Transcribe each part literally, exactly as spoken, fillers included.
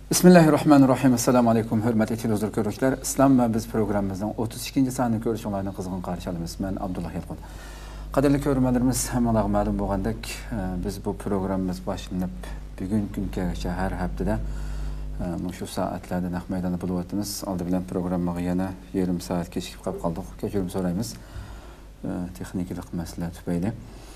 Bismillahirrahmanirrahim. Assalamu alaykum hurmatli televizor İslam ve biz programımızın otuz ikinci sanını görüşünlerini kızgın karşı alımız. Ben Abdullah Yalqın. Qadirli görürmenlerimiz hemalağı malum boğandak biz bu programımız başlanıp bugün günkü her haftada şu saatlerde naq meydanda buluvatımız. Aldı bilen programı yana yarım saat keçikip qap qaldık. Keçirim sorayımız. Texniklik mesele tübeyle.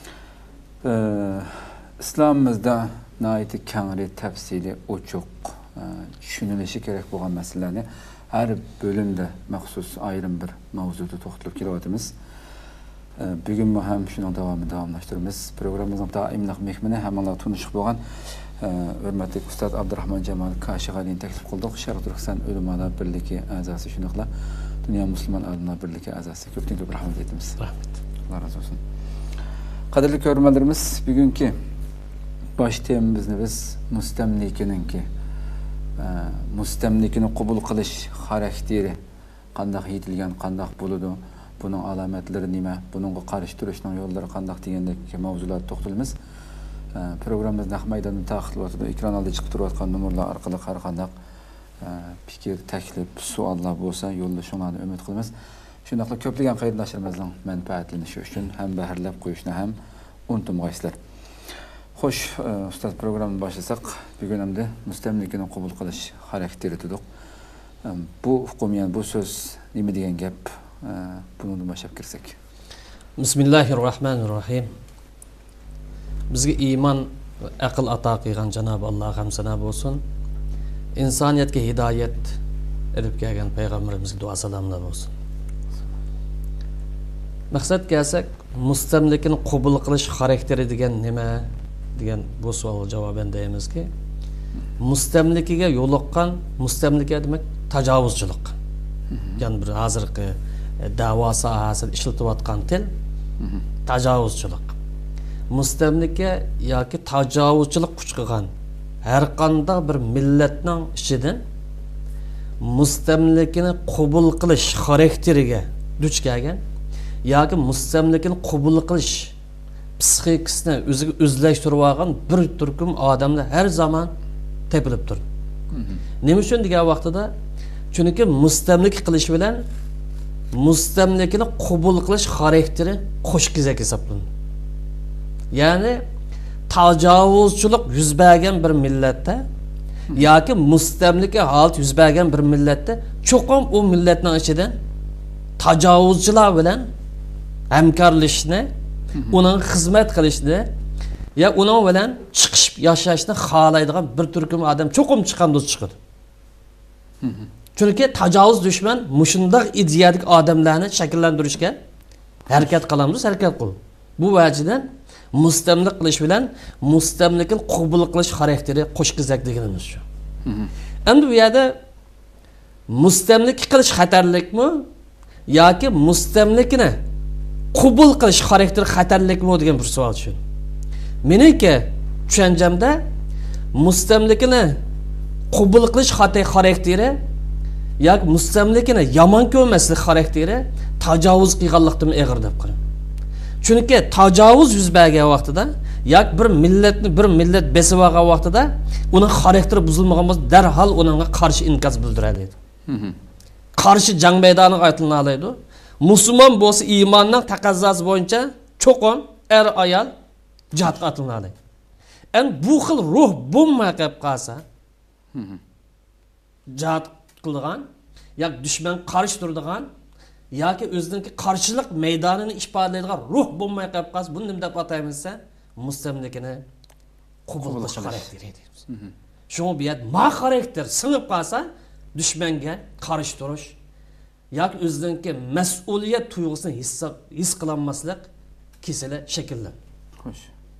İslamımızda naiti kəngri təfsili o çok düşünülüşü gerek olan meselelerini her bölümde məxsus ayrım bir mavzuda toxtulub kelavatımız. Bugün mühəm şunun devamını davamlaşdırırız. Programımızın daimliq mehmini həmala tunuşuq boğan hörmətli Ustad Abdurrahman Cemal Kaşiğali'ni təklif qıldıq. Şərq Türkistan Ölümada Birliği əzası şunaqla Dünya Müslüman Adına Birliği əzası köpten köp rahmet etimiz. Rahmet. Allah razı olsun. Qadirli görürmenlerimiz bugünkü baş temamızını biz müstemlikinin ki müstemlikini qabul qilish xarakteri qandaq yetilgan, qandaq buludu, bunun alametleri nima, bununla qarshi turishning yo'llari qandaq degandek mavzular to'xtalamiz. Programımız naq maydonda taqdirlab ekran oldiga chiqib turayotgan nomerlar orqali har qandaq fikir, taklif, savollar bo'lsa yo'lda shuni umid qilamiz. Shunaqla ko'plagan qarindoshlarımızın manfaatlanishi uchun ham bahrlab qo'yishni ham unutmayasizlar. Xoş, Ustad programını başlasak, bugün hem de müstemlikini qabul qilish xarakteri tutuq. Bu hukumiyan, bu söz nima degan gap, bunu başlap kirsek. Bismillahirrahmanirrahim. Bizga iman, aql ato qilgan Janob Alloh ham sana bo'lsin. İnsaniyatga hidoyat edib kelgan payg'ambarimizga duo salomlar bo'lsin. Maqsad kelsak, müstemlikini qabul qilish xarakteri degan nima? Degan bu savolga javoban deymiz ki mustamlikaga yo'liqqan mustamlika demak tajovuzchilik. Ya'ni bir hozirgi da'vo sohasida ishlatilayotgan til tajovuzchilik. Mustamlika yoki tajovuzchilik kuch qilgan har qanday bir millatning ichidan mustamlikani qabul qilish xarakteriga duch kelgan yoki mustamlikani qabul qilish psixikasini o'ziga o'zlashtirib olgan bir turkum odamlar har zaman tepilib turdi. Nima uchun degan vaqtida? Chunki mustamlik qilish bilan mustamlikani qabul qilish xarakteri qo'sh kizak hisoblanadi. Ya'ni tajovuzchilik yuz bergan bir millatda yoki mustamlika holat yuz bergan bir millatda cho'qim u millatning ichidan tajovuzchilar bilan hamkorlashishni, onun xizmat qilishni ya onun bilan chiqishib yashashni xohlaydigan bir turkum odam cho'qim chiqqan do'st chiqadi. Chunki tajovuz dushman mushundaq ideyadik odamlarni shakllantirishga harakat qilamiz, harakat qil. Bu vajidan mustamlik qilish bilan mustamlikni qabul qilish xarakteri qo'shqizak deganimiz shu. Endi bu yerda mustamlik qilish xatarlikmi yoki mustamlikni qabul qilish xarakteri xatarlikmi degan bir savol shu. Meniki tushanchamda mustamlikni qabul qilish xarakteri yoki mustamlikni yomon ko'rmaslik xarakteri tajovuz qilganlikdan og'ir deb qaraman. Chunki tajovuz yuz bergan vaqtida yoki bir millatni bir millat besib olgan vaqtida uning xarakteri buzilmagan bo'lsa darhol uningga qarshi inkas bildiradi. Qarshi jang maydoniga aytiladi. Müslüman bo'lsa imanning taqozosi bo'yicha cho'qon er ayol jihatga atlanadi. En bu xil ruh bo'lmay qolib qolsa, jihat qilgan yoki dushman qarshi turadigan yoki o'zining qarshilik maydonini ifodalaydigan ruh bo'lmay qolib qolsa, buni nima deb ataymiz? Mustamlikani qabul qilish xarakteri deymiz. Shu bu yerda ma xarakter singib qolsa, dushmanga qarshi turish yoki o'zininki mas'uliyat tuyg'usini his his qilinmaslik kesali shakllan. Xo'sh.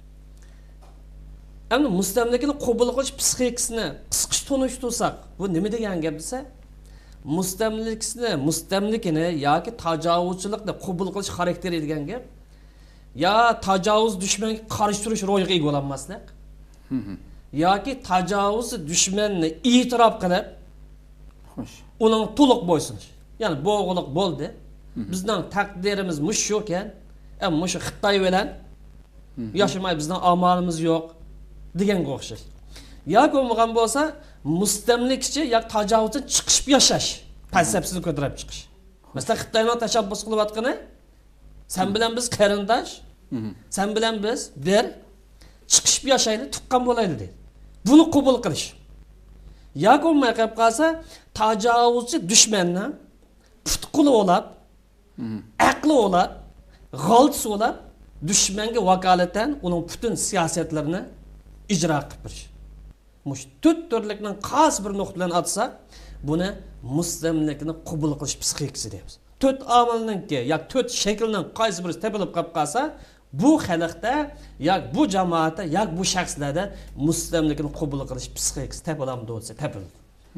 Endi mustamlikani qabul qilish psixikasini qisqish tunishtirsak, bu nima degan gap desa, mustamlikasini, mustamlikini yoki tajovuzchilikni qabul qilish xarakteri degan gap, ya tajovuz dushmanga qarshi turish ro'yiga ega bo'lmaslik, yoki tajovuz dushmanni e'tirof qilib, xo'sh, uning to'liq bo'ysunish. Yani boğuluk boldu. Bizden takdirimiz muş yokken, em muş Xitoy bilan yaşamay bizden amalımız yok. Digen qo'shish. Yoki bo'lmagan bo'lsa, mustamlikchi yoki tajovuzdan chiqishib yashash falsafasini ko'tarib chiqish. Masalan, Xitoyning tashabbus qilayotgani sen bilan biz qarindosh, sen bilan biz bir chiqishib yashaylik, tuqqan bo'laylik deydi. Buni qabul qilish. Yoki bo'lmay qolib qolsa, tajovuzchi dushmanni putquli bo'lib, aqli bo'lib, g'altis bo'lib, dushmanga vakolatan uning butun siyosatlarini ijro qilib berish. Mush to'rt turlikning qaysi bir nuqtadan atsak, buni mustamlikni qabul qilish psixikasi deymiz. To'rt omilninki yoki to'rt shaklning qaysi biri tepilib qolib qolsa, bu xalqda yoki bu jamoatda yoki bu shaxslarda mustamlikni qabul qilish psixikasi tepilamdi bo'lsa, tepildi.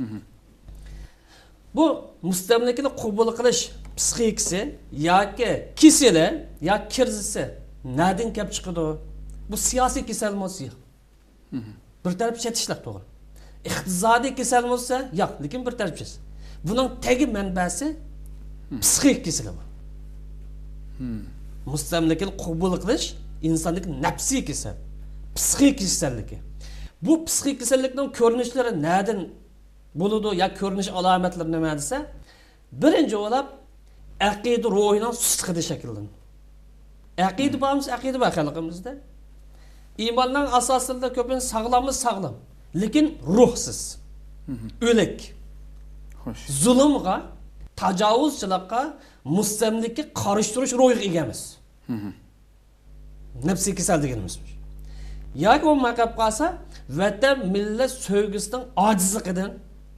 Bu mustamlikni qabul qilish psixikasi yoki kasali yoki kirzisi nereden kelib chiqadi? Bu siyosiy kasal bo'lsa, bir taraf chetishlar to'g'ri. İqtisodiy kasal bo'lsa, yo'q, lekin bir tarafchis. Buning tagi manbasi psixik kasali bu. Mustamlikni qabul qilish insonning nafsiy kasal, psixik kasalligi. Bu psixik kasallikning ko'rinishlari nereden bo'ladi yoki ko'rinish alomatlari nima desa, birinchi bo'lib aqida ruhining sustig'ida shakllanadi. Aqida bo'lmasa, aqida bor xalqimizda. İmandan asasında köpün sağlamı sağlam. Lekin ruhsuz. Ölek. Zulümga, tacavuzçılıkka, mustamlikka qarıştırış ruhi egamiz. Nefsi kasal deganimiz. Yoki bo'lmay qolib qolsa, vatan millat sevgisining ojizligidan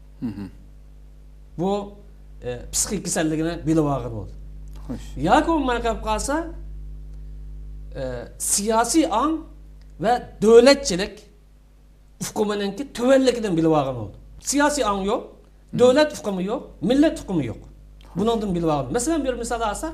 bu e, psixik kasalligini bilib olgan bo'ldi. Yoki bo'lmay qolib qolsa, e, siyosiy ang ve devletçilik ufkumununki tövellikinden bilib olgan oldu. Siyasi ang yok, devlet ufkumu yok, millet ufkumu yok. Bundan bilib olgan. Mesela bir misal alsak,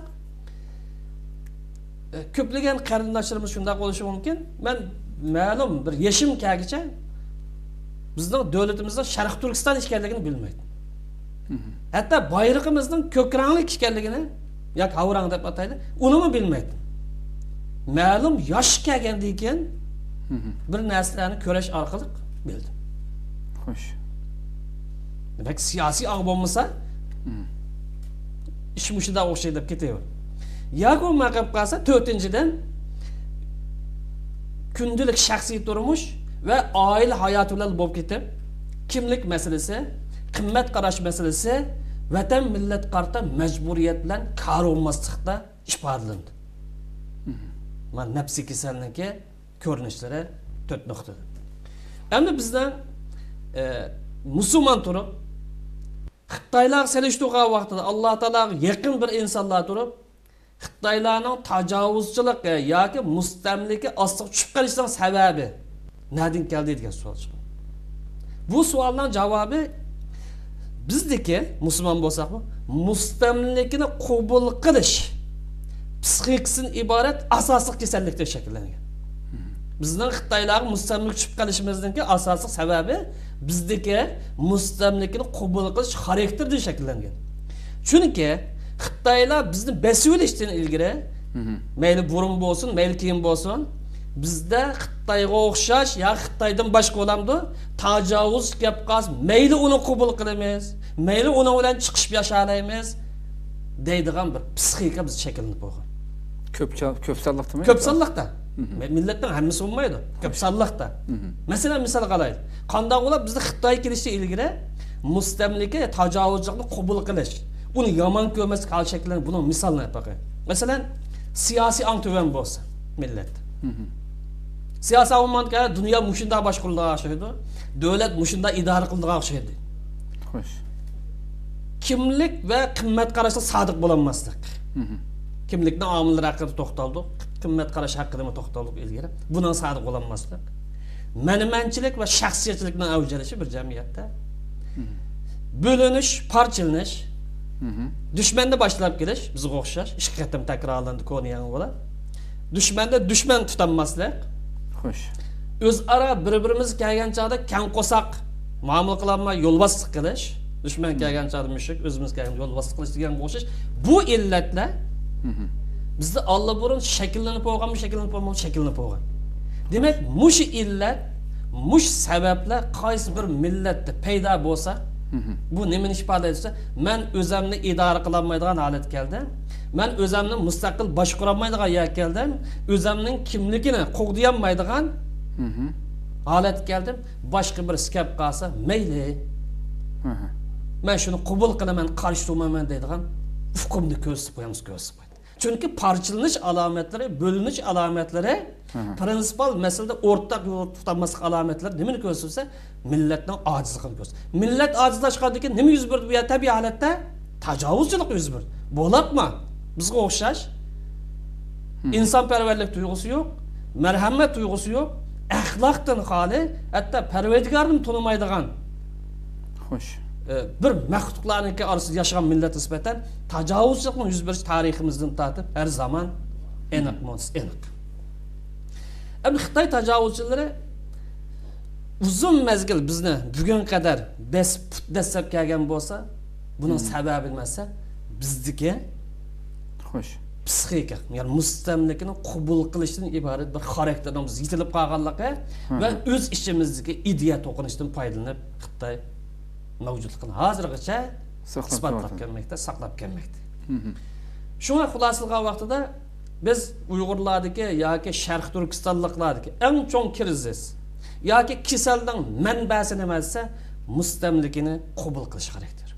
köplegen qarindoshlarimiz shunday bo'lishi mumkin. Men ma'lum bir yeshim kelgicha bizning davlatimizda Sharq Turkiston ekanligini bilmaydi. Hatto bayrog'imizning ko'k rangli ekanligini yoki havrang deb ataydi, uni ham bilmaydi. Ma'lum yosh kelgandan keyin bir narsalarni ko'rish orqali bildi. Xo'sh. Demak, siyosiy ang bo'lmasa, ish mushida o'xshaydi deb ketaveradi. Yoki bo'lmay qolib qolsa, to'rtinchidan kundalik shaxsiy turmush va oila hayoti bilan bo'lib ketib, kimlik masalasi, qimmat qarash masalasi, vatan millat qarta majburiyat bilan kar olmaslikda ifodalandi. Man nafsi kasalligi ko'rinishlari to'rt nuqtada. Endi bizdan e, musulmon turib, Xitoylar selishtirgan vaqtida Alloh taologa yaqin bir insonlar turib, Xitoylarning tajovuzchiligi yoki mustamlika ostiga tushib qolishining sababi nereden keldi degan savol chiqdi. Bu savolning javobi bizdeki musulmon bo'lsak-mi, mustamlikani qabul qilish psixikasidan iborat asosiy kasallikdan shakllangan. Bizning Xitoylarga mustamlik tushib qolishimizdagi asosiy sababi bizdagi mustamlikani qabul qilish xarakteridan shakllangan. Chunki Xitoylar bizni besib olishdan ilgari, mayli burun bo'lsin, mayli keyin bo'lsin, bizda Xitoyga o'xshash ya Xitoydan boshqa bo'lamdi, tajovuz kelib qolsa, mayli uni qabul qilamiz, mayli uni bilan chiqishib yashaymiz deydigan bir psixika biz shakllanib qo'ygan. Ko'p ko'p sonliqdami? Ko'p sonliqda. Millatning hammasi bo'lmaydi. Ko'p sonliqda. Masalan, misol qalaylik. Qanday bo'lib bizda Xitoy kelishga ilgari mustamlika tajovuzchilikni qabul qilish, uni yomon ko'rmaslik hal shakllanib, buning misolini aytay. Masalan, siyosiy ang tuvan bo'lsa, millat. Siyosiy avmonga dunyo mushunda boshqarilgan o'xshaydi, davlat mushunda idora qilingan o'xshaydi. Xo'sh. Kimlik va qimmat qarashga sodiq bo'lanmaslik. Kimlikning omillari haqida to'xtaldik, qimmat qarash haqida to'xtaldik ilgari. Bundan sodiq bo'lanmaslik. Ma'nomanchilik va shaxsiyatchilikning avjalishi bir jamiyatda. Bo'linish, parchalanish, dushmanni boshlab kelish bizga o'xshash, ikki qatam takrorlandi ko'rgan bo'lar. Dushmanda dushman tutanmaslik. Xo'sh. O'zaro bir-birimiz kelgan chog'da kan qo'saq muomala qilmay yo'lboslik qilish, dushman kelgan chog'da mushuk, o'zimiz kelgan yo'lboslik qilish degan o'xshash. Bu illatlar bizda Alloh burun shakllanib bo'lganmi, shakllanib bo'lmaganmi, shakllanib bo'lgan. Demak, mush illat mush sabablar qaysi bir millatda paydo bo'lsa, bu nimani ifoda etsa, men o'zimni idora qila olmaydigan holat keldi. Men o'zimni mustaqil boshqara olmaydigan yer keldim. O'zimning kimligini qo'g'diy olmaydigan holat keldim. Boshqa bir skap qolsa, mayli. Men shuni qabul qilaman, qarshi turmayman deydigan huquqni ko'rsatib qo'yamiz, ko'rsatib qo'ydi. Chunki parchalanish alomatlari, bo'linish alomatlari, prinsipal masalada o'rtaq yo'l tutilmaslik alomatlari nimani ko'rsatsa, millatning ojizligini ko'rsatadi. Millat ojizlashgandan keyin nima yuz berdi bu yer tabiiy holatda? Tajovuzchilik yuz berdi. Bo'lapmi? Bizga o'xshash insonparvarlik tuyg'usi yo'q, marhamat tuyg'usi yo'q, axloqdan xoli, hatto Parvardigorni tonimaydigan. Xo'sh. Bir maxluqlarniki orasida yashagan millat nisbatan tajovuzchilikning yuz berish tariximizdan tortib har zaman aniq bo'lsa aniq. Endi Xitoy tajovuzchilari uzun mezgil bizni bugun qadar dastlab kelgan bo'lsa, buning sababi nimasi? Bizdiki xo'sh, psixika, ya'ni mustamlikani qabul qilishdan iborat bir xarakterimiz yetilib qolganligi va o'z ichimizdagi ideya to'qinishdan foydalanib Xitoy mavjudligini hozirgacha isbotlab kelmoqda, saqlab kelmoqda. Shunga xulosalgan vaqtida biz Uyg'urlardagi yoki Sharq Turkistonliklardagi eng cho'ng krizis yoki kasalning manbasi nima desa, mustamlikini qabul qilish xarakteri.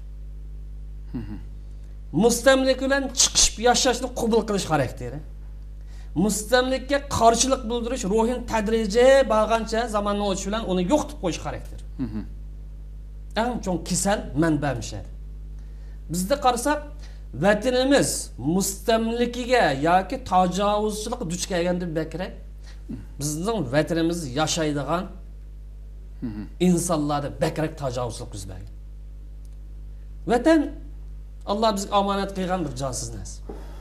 Mustamlik bilan chiqishib yashashni qabul qilish xarakteri. Mustamlikka qarshilik bildirish, ruhin tadrijiy bo'lgancha zamonning o'tishi bilan uni yo'qotib qo'yish xarakteri. Eng cho'ng kasal manbamishadi. Bizda qarasak, vatanimiz mustamlikiga yoki tajovuzchilik duch kelganda bakrak, bizning vatanimiz yashaydigan insonlarda bakrak tajovuzchilik yuz bergan. Vatan Allah bizga omonat qilgan bir jonsiz narsa.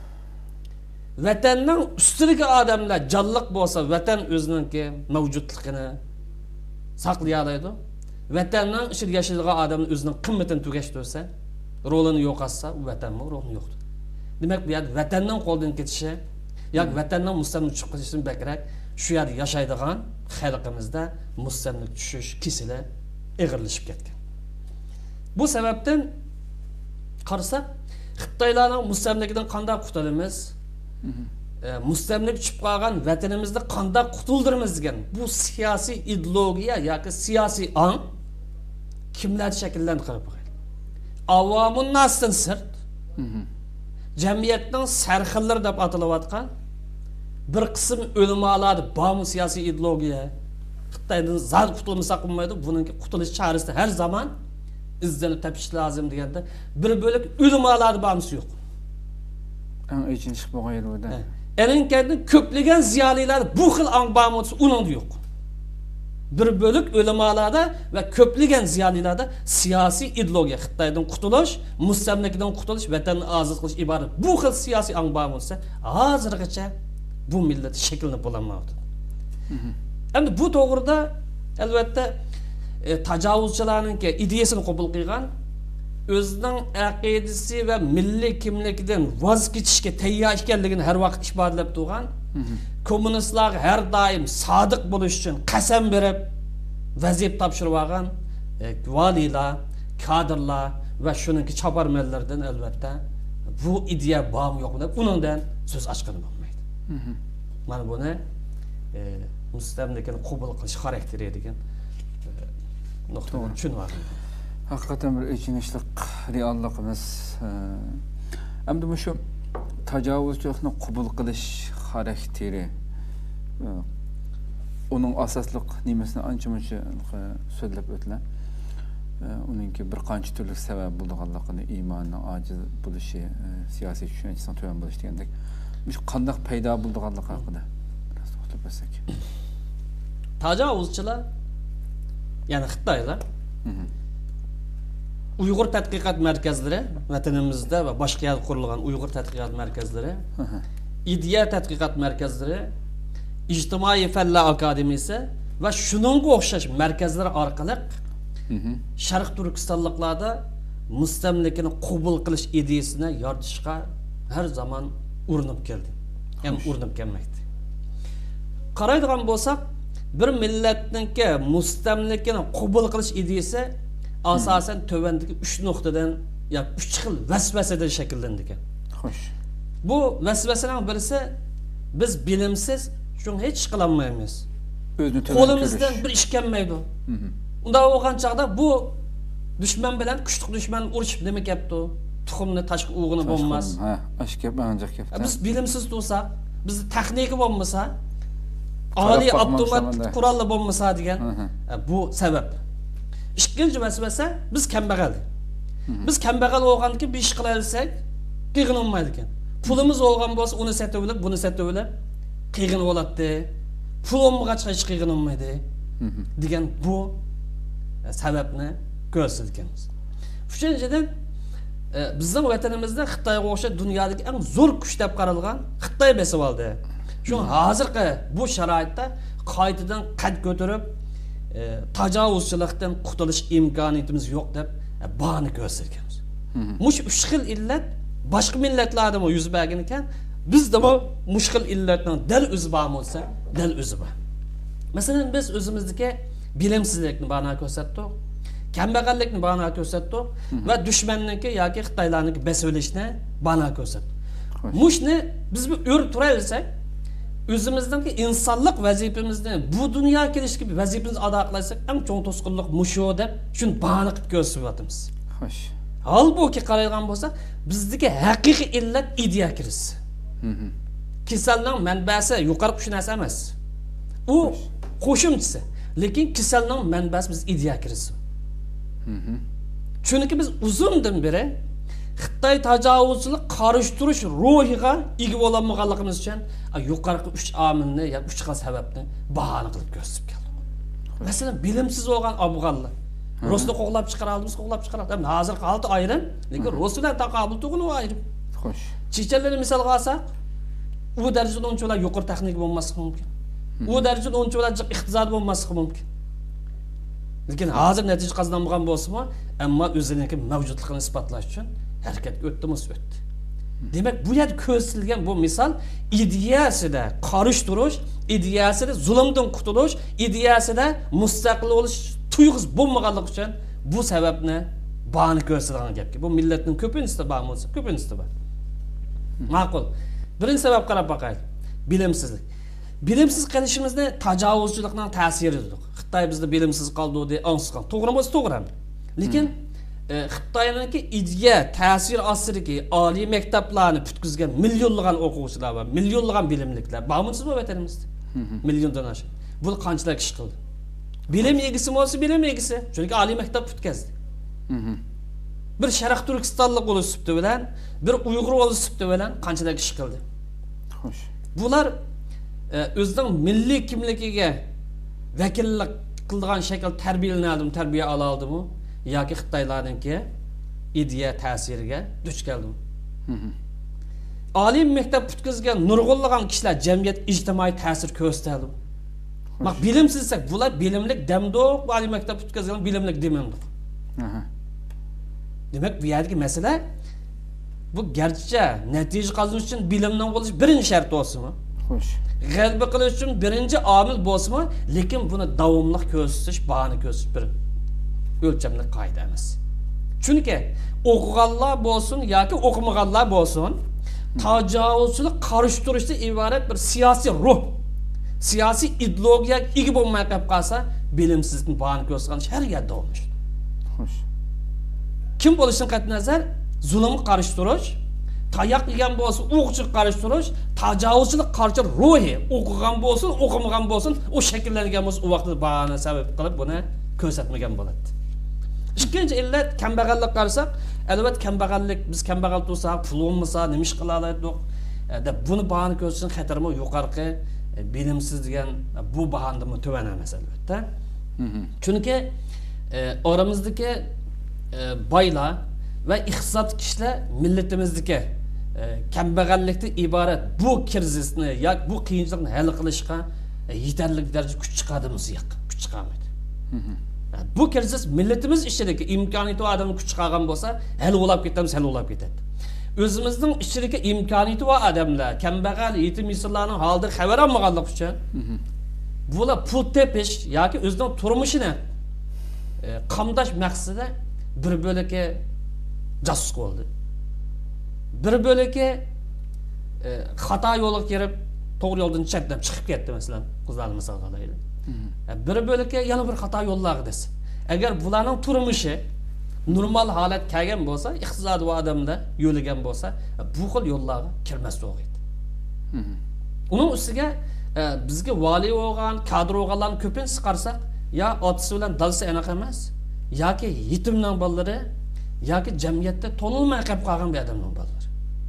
Vatanning ustidagi odamlar jonliq bo'lsa, vatan o'zininki mavjudligini saqlay oladi. Vatanning ichida yashaydigan odamning o'zining qimmatini tugashtirsa, rolini yo'qotsa, u vatanning rolini yo'qdir. Demak, bu yerda vatanning qo'ldan ketishi yoki vatanning mustamlik chiqib ketishidan bakrak shu yerda yashaydigan xalqimizda mustamlik tushish kesili ig'irlashib ketgan. Bu sababdan qarasak, Xitoylarning mustamligidan qanday qutulamiz? Mustamlik chiqib qolgan vatanimizni qanday qutuldiramiz degan bu siyosiy ideologiya yoki siyosiy ong kimlar shakllantirib qo'ygan? Avomun nasdan sirt, jamiyatning sarxillari deb atalayotgan bir qism ulamolar bu siyosiy ideologiya Xitoydan zar qutulmasak bo'lmaydi, buningki qutulish chorasi har zaman izlanib tepish lozim deganda bir bo'lak ulamolar bormisi yo'q. Eng ichinchi bo'lgan yer o'da. Elinkendi ko'plagan ziyolilar bu xil ong bormisi uning yo'q. Bir bo'lak ulamolarda va ko'plagan ziyolilarda siyosiy ideologiya Xitoydan qutulish, mustamlikadan qutulish, vatanni ozod qilish iborat bu xil siyosiy ong bormisi hozirgacha bu millat shakllanib bo'lmayapti. Endi bu to'g'rida albatta e, tajovuzchilarning ideyasini qabul qilgan, o'zining aqidasi va milliy kimligidan voz kechishga tayyor ekanligini har vaqt ifodalab turgan, kommunistlar har doim sodiq bo'lish uchun qasam berib vaziyat topshirib olgan e, valilar, kadrlar va shuningki choparmanlardan albatta bu ideya bormi yo'qmi deb uningdan so'z ochgan bo'lmaydi. Mana buni e, mustamlikani qabul qilish xarakteri degan nuqtadan tushunyapman. Haqiqatan bir ichinishli realligimiz. Endi bu shu tajovuzchilikni qabul qilish xarakteri uning asosliq nimasini ancha-muncha so'zlab o'tdilar. Uningki bir qancha turli sabab bo'lganligini, iymonning ojiz bo'lishi, siyosiy tushunchaning to'g'ri bo'lishi degandek, shu qanday paydo bo'lganligi haqida biraz to'xtalib o'tsak. Tajovuzchilar, ya'ni Xitoylar Uyg'ur tadqiqot markazlari vatanimizda va boshqa yerda qurilgan Uyg'ur tadqiqot markazlari, ideya tadqiqot markazlari, ijtimoiy fanlar akademiyasi va shuningga o'xshash markazlar orqali Sharq Turkistonliklarda mustamlikani qabul qilish ideyasini yoritishga har zaman urinib keldi. Ham urinib kelmoqda. Qaraydigan bo'lsak, bir millatningki mustamlikani qabul qilish ideyasi asosan tövandagi uch nuqtadan ya uch xil vasvasadan shakllanadi ekan. Xo'sh. Bu vasvasaning birisi biz bilimsiz shuni hech qila olmaymiz. O'zni qo'limizdan bir ish kelmaydi. Unda o'lgan chaqda bu dushman bilan kuchli dushman urushib nima gapdi? Tuxumni tashqi o'g'ini bo'lmas. Ha, ashka banjaq gap. Biz bilimsiz bo'lsak, biz texnika bo'lmasa, oliy avtomat qurollar bo'lmasa degan bu sabab. Ikkinchi masala biz kambag'al. Biz kambag'al bo'lgandan keyin bir ish qila olsak, qiyin olmaydi ekan. Pulimiz olgan bo'lsa, uni sotib olib, buni sotib olib, qiyin bo'ladi. Pul olmag'ach hech qiyin olmaydi. degan bu sababni ko'rsatganmiz. Uchinchidan bizning vatanimizda Xitoyga o'xshab dunyodagi eng zo'r kuch deb qaralgan Xitoy besib oldi. Shu hozirgi bu sharoitda qaytadan qad ko'tarib, tajovuzchilikdan qutulish imkoniyatimiz yo'q deb bani ko'rsatganmiz. Mush uch xil illat boshqa millatlarda ham yuz bergan ekan, bizda bu mush xil illatning dal o'zi bor bo'lsa, dal o'zi bor. Masalan, biz o'zimizdagi bilimsizlikni bana ko'rsatdik, kambag'allikni bana ko'rsatdik va dushmanniki yoki Xitoylarniki besilishni bana ko'rsatdik. Mushni biz bir o'rib turaylik, o'zimizdagi insonlik vazifamizni bu dunyoga kelish gibi vazifamizni ado qilsak, eng cho'ng to'sqinlik mushu deb shuni bana qilib ko'rsatyapmiz. Xo'sh. Halbuki qaraydigan bo'lsak, bizdagi haqiqiy illat ideya kirisi. Kasalning manbasi yuqori kuch narsa emas. U qo'shimchisi. Lekin kasalning manbasi biz ideya kirisi. Chunki biz uzundan beri Xitoy tajovuzchilik qarshi ruhiga ega bo'lmaganligimiz uchun yuqorqi uch omilni yoki uch xil sababni bahona qilib ko'rsatib keldik. Masalan, bilimsiz bo'lgan afg'onlar Rusni qo'g'lab chiqara oldimiz, qo'g'lab chiqara oldik. Hozir holati ayrim, lekin Rus bilan taqobil tug'ini ayrim. Xo'sh. Chechenlarni misolga olsak, u darajada unchalar yuqori texnik bo'lmasligi mumkin. U darajada unchalar iqtisod bo'lmasligi mumkin. Lekin hozir natija qozonmagan bo'lsa-mu, ammo o'zining mavjudligini isbotlash uchun harakatga o'tdimiz o'tdi. Demak, bu yerda ko'rsatilgan bu misol ideyasida qarish turish, ideyasida zulmdan qutulish, ideyasida mustaqil bo'lish tuyg'usi bo'lmaganligi uchun bu sababni bani ko'rsatilgan gapki. Bu millatning ko'pinchisi bor bo'lsa, ko'pinchisi bor. Ma'qul. Birinchi sabab qarab boqaylik. Bilimsizlik. Bilimsiz qilishimizni tajovuzchilikning ta'siri dedik. Xitoy bizda bilimsiz qoldi deb ansiz qoldi. To'g'ri bo'lsa to'g'ri. Lekin Xitoyningki ideya ta'sir ostidagi oliy maktablarni putkizgan millionlagan o'quvchilar va millionlagan bilimliklar bormisiz bu vatanimizda? Milliondan oshiq. Bu qanchalar ish qildi? Bilim egisi bo'lsa bilim egisi. Chunki oliy maktab putkazdi. Bir Sharq Turkistonlik o'lisibdi bilan, bir Uyg'ur o'lisibdi bilan qanchalar ish qildi? Xo'sh. Bular o'zining milliy kimligiga vakillik qilgan shakl tarbiyalandim, tarbiya ola oldimi yoki Xitoylarningki ideya ta'siriga duch keldim. Oliy maktab putkazgan nurg'unlagan kishilar jamiyat ijtimoiy ta'sir ko'rsatadi. Bak bilimsizsak bular bilimlik demdoq, oliy maktab putkazgan bilimlik demamdiq. Demak, bu yerdagi masala bu garchi natija qozonish uchun bilimning bo'lishi birinchi shart bo'lsa-mu? Xo'sh. G'alaba qilish uchun birinchi omil bo'lsa-mu, lekin buni davomli ko'rsatish, bani ko'rsatish bir o'lchamli qoida emas. Chunki o'qiganlar bo'lsin yoki o'qimaganlar bo'lsin, tajovuzchilik qarshi turishdan iborat bir siyosiy ruh, siyosiy ideologiyaga ega bo'lmay qolib qolsa, bilimsizlikni bani ko'rsatgan har yerda bo'lmoq. Xo'sh. Kim bo'lishidan qat'iy nazar, zulmga qarshi turish, tayoq yegan bo'lsa, o'qchiga qarshi turish, tajovuzchilik qarshi ruhi, o'qigan bo'lsin, o'qimagan bo'lsin, o shakllangan bo'lsa, u vaqtda bani sabab qilib buni ko'rsatmagan bo'ladi. Ikkinchi illat kambag'allik qarasak, albatta kambag'allik, biz kambag'al tursak, pul bo'lmasa nima ish qila oladiq deb buni bahona ko'rsatishning xatarimi yuqorqi bilimsiz degan bu bahonami to'van emas albatta. Chunki oramizdagi boylar va iqtisod kishilar millatimizdagi kambag'allikdan iborat bu krizisni yoki bu qiyinchilikni hal qilishga yetarli darajada kuch chiqadimiz yo'q, kuch chiqamaydi. Bu krizis millatimiz ichidagi imkoniyati va odamning kuch chiqargan bo'lsa, hal bo'lib ketamiz, hal bo'lib ketadi. O'zimizning ichidagi imkoniyati va odamlar, kambag'al, yetim yesirlarning holidan xabar olmaganlik uchun bular pul tepish yoki o'zining turmushini e, qamdash maqsadida bir bo'lakka jasus bo'ldi. Bir bo'lakka e, xato yo'lga kirib, to'g'ri yo'ldan chetdan chiqib ketdi masalan, qizlarni misol qilaylik. E, bir bo'lakka yana bir xato yo'llarga desa. Agar bularning turmushi normal holat kelgan bo'lsa, iqtisodiy odamda yo'ligan bo'lsa, bu xil yo'llarga kirmas o'g'aydi. Uning ustiga e, bizga vali bo'lgan, kadr bo'lganlarni ko'pini chiqarsak, ya otasi bilan dalsa aniq emas, yoki yetimning bolalari, yoki jamiyatda to'lolmay qolib qolgan bir odamning bolalari.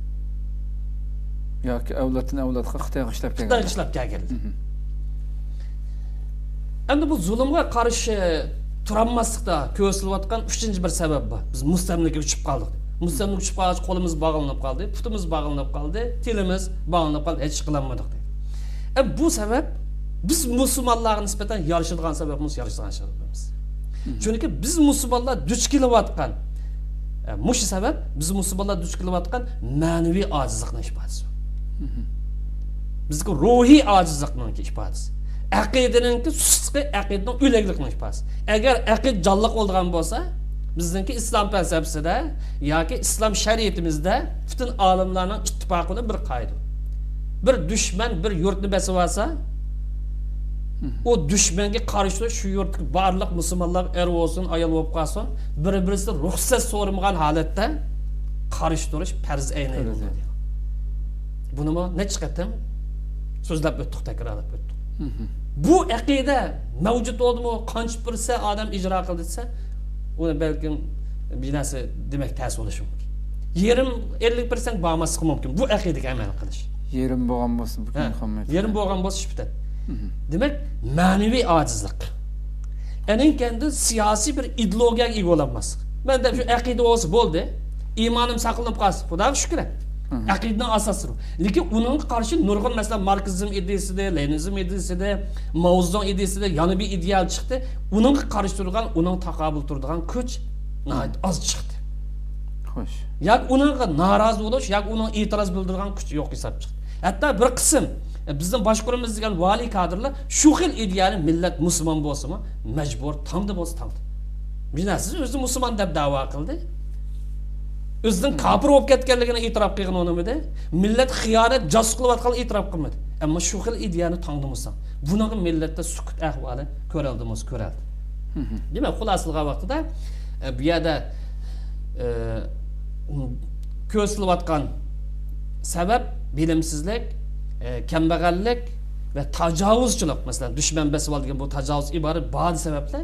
yoki avloddan avlodga Xitoyga ishlab kelgan. Xitoyga ishlab kelgan. Endi bu zulmga qarshi turolmaslikda ko'rsatilgan uchinchi bir sabab bor. Biz mustamlikaga uchib qoldik. Mustamlika uchib qolgach qo'limiz bog'lanib qoldi, putimiz bog'lanib qoldi, tilimiz bog'lanib qoldi, hech qilolmadik. E bu sabab biz musulmonlarga nisbatan yarashadigan sababimiz, yarashadigan sababimiz. Chunki biz musulmonlar duch kelayotgan e, mush sabab biz musulmonlar duch kelayotgan ma'naviy ojizlikning ifodasi. Bizga ruhiy ojizlikning ifodasi. Aqidaninki susqi, aqidaning o'lakligining ifodasi. Agar aqid jonliq bo'lgan bo'lsa, bizningki islom falsafasida yoki islom shariatimizda butun olimlarning ittifoqida bir qoida. Bir dushman bir yurtni bosib olsa, o dushmanga qarshi shu yurtdagi barliq musulmonlar er bo'lsin, ayol bo'lib qolsin, bir-birisidan ruxsat so'ramagan holatda qarshi turish farz ayni bo'ladi. Buni men necha qatam so'zlab o'tdik, takrorlab o'tdik. Bu aqida mavjud bo'ldimi, qancha birsa odam ijro qildi desa, uni balkim binasi demak ta'sir bo'lishi mumkin. Yerim ellik foiz bo'lmasligi mumkin bu aqidaga amal qilish. Yerim bo'lgan bo'lsa, bu hamma. Yerim bo'lgan bo'lsa ish bitadi. Demak, ma'naviy ojizlik. Ening kendi siyosiy bir ideologiyaga ega bo'lmaslik. Menda shu aqida bo'lsa bo'ldi, iymonim saqlanib qolsa, Xudoga shukr. Aqidaning asosi. Lekin uning qarshi nurg'un masalan marksizm ideyasida, leninizm ideyasida, Mao Zedong ideyasida yana bir ideal chiqdi. Uning qarshi turgan, uning taqobil turadigan kuch nəhayət az chiqdi. Xo'sh. Yoki uningga norozi bo'lish, yoki uning e'tiroz bildirgan kuch yo'q hisob chiqdi. Hatto bir qism bizning boshqaramiz degan vali kadrlar shu xil ideyani millat musulmon bo'lsa-mu, majbur tamda bo'lsa tamda. Binasiz o'zi musulmon deb da'vo qildi. O'zining kafir bo'lib ketganligini e'tirof qilgan o'nimida, millat xiyonat, josus qilayotganini e'tirof qilmadi. Ammo shu xil ideyani tangdimizsan. Buning millatda sukut ahvoli ko'rildimiz, ko'raldi. Demak, xulosalar vaqtida bu yerda ko'rsatilgan sabab bilimsizlik, kambag'allik va tajovuzchilik, masalan, dushman bosib olgan bu tajovuz iborat ba'zi sabablar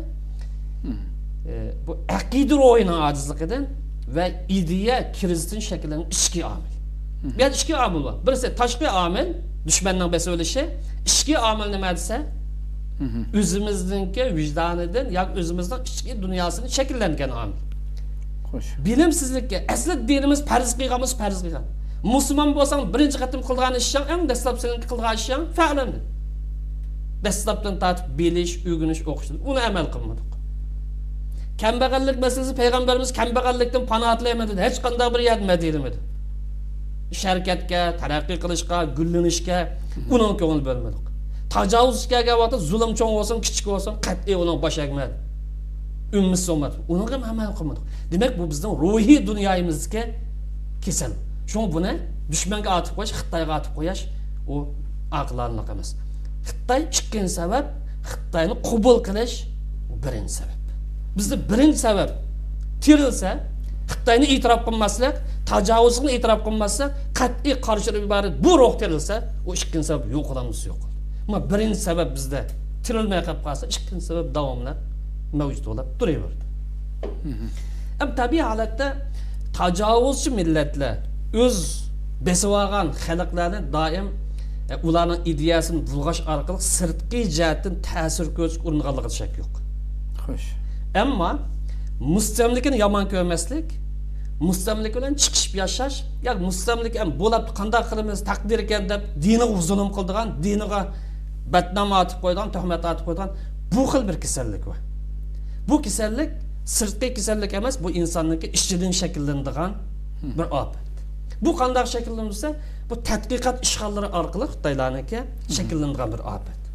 bu aqida ro'yining ojizligidan ve ideya krizinin şekillenen ichki omil. Bu yerda ichki omil bor. Birisi tashqi omil, dushmanning bosilishi, ichki omil nima desa, o'zimizningki vijdonidan yoki o'zimizning ichki dunyosini shakllangan omil. Xo'sh. Bilimsizlikka asli dinimiz farz qilganmiz, farz qilgan. Musulmon bo'lsang, birinchi qatim qilgan ishing, eng dastlab sening qilgan ishing fa'landi. Dastlabdan tortib bilish, o'rganish, o'qish, uni amal qilmadik. Kambag'allik masalasi payg'ambarimiz kambag'allikdan panoh tilayman dedi. Hech qanday bir yardım edilmedi. Sharkatga, taraqqiy qilishga, gullanishga uning ko'ngil bo'lmadik. Tajovuzga vaqt zulm cho'ng bo'lsin, kichik bo'lsin, qat'iy uning bosh egmadi. Ummisi olmadi. Uni ham amal qilmadik. Demak, bu bizning ruhiy dunyoyimizga kasal. Shuning buni dushmanga atib qo'yish, Xitoyga atib qo'yish u aqlonliq emas. Xitoy ikkinchi sabab, Xitoyni qabul qilish birinchi sabab. Bizde birinchi sabab tirilsa, Xitoyni e'tirof qilmaslik, tajovuzni e'tirof qilmaslik, qat'iy qarshilik iborat bu ruh tirilsa, o ikkinchi sabab yo'q qilamiz, yo'q. Ammo birinchi sabab bizda tirilmay qolib qolsa, ikkinchi sabab davomlab mavjud bo'lib turaveradi. Ham tabiiy holatda tajovuzchi millatlar o'z besib olgan xalqlarni doim e, ularning ideyasini bulg'ash orqali sirtqi jihatdan ta'sir ko'rsatib uringanligi shak yo'q. Xo'sh. Ammo mustamlikani yomon ko'rmaslik, mustamlik bilan chiqishib yashash, yoki mustamlik ham bo'lib qanday qilamiz taqdir ekan deb diniga zulm qildigan, diniga batnom atib qo'ygan, tuhmat atib qo'ygan bu xil bir kasallik va. Bu kasallik sirtqi kasallik emas, bu insonningki ichidan shakllanadigan bir ofat. Bu qanday shakllansa, bu tadqiqot ishg'ollari orqali Xitoylarniki shakllangan bir ofat.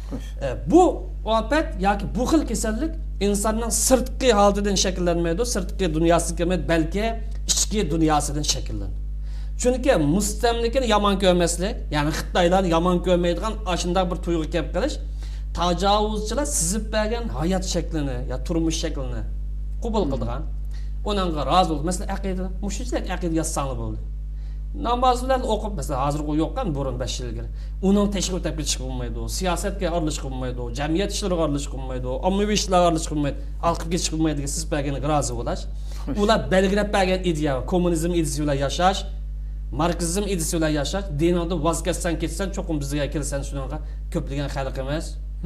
E, bu ofat yoki bu xil kasallik insonning sirtqi holatidan shakllanmaydi, sirtqi dunyosiga kelmaydi, balki ichki dunyosidan shakllanadi. Chunki mustamlikani yomon ko'rmaslik, ya'ni Xitoylarni yomon ko'rmaydigan ashunday bir tuyg'u kelib qilish, tajovuzchilar sizib bergan hayot shaklini, ya turmush shaklini qabul qilgan, uningga rozi bo'ldi. Masalan, aqida, mushuklar aqida yazsangi bo'ldi. Namozlarni o'qib, masalan, hozir u yo'qkan burun besh yil ilgari. Uning tashqi o'tib ketish bo'lmaydi, siyosatga aralashib bo'lmaydi, jamiyat ishlariga aralashib bo'lmaydi, ommaviy ishlarga aralashib bo'lmaydi, alqib ketish bo'lmaydi degan siz berganiga rozi bo'lash. Ular belgilab bergan ideya, kommunizm ideyasi bilan yashash, marksizm ideyasi bilan yashash, diningda voz kechsan ketsan, cho'qim bizga kelsan shunga ko'pligan xalq emas.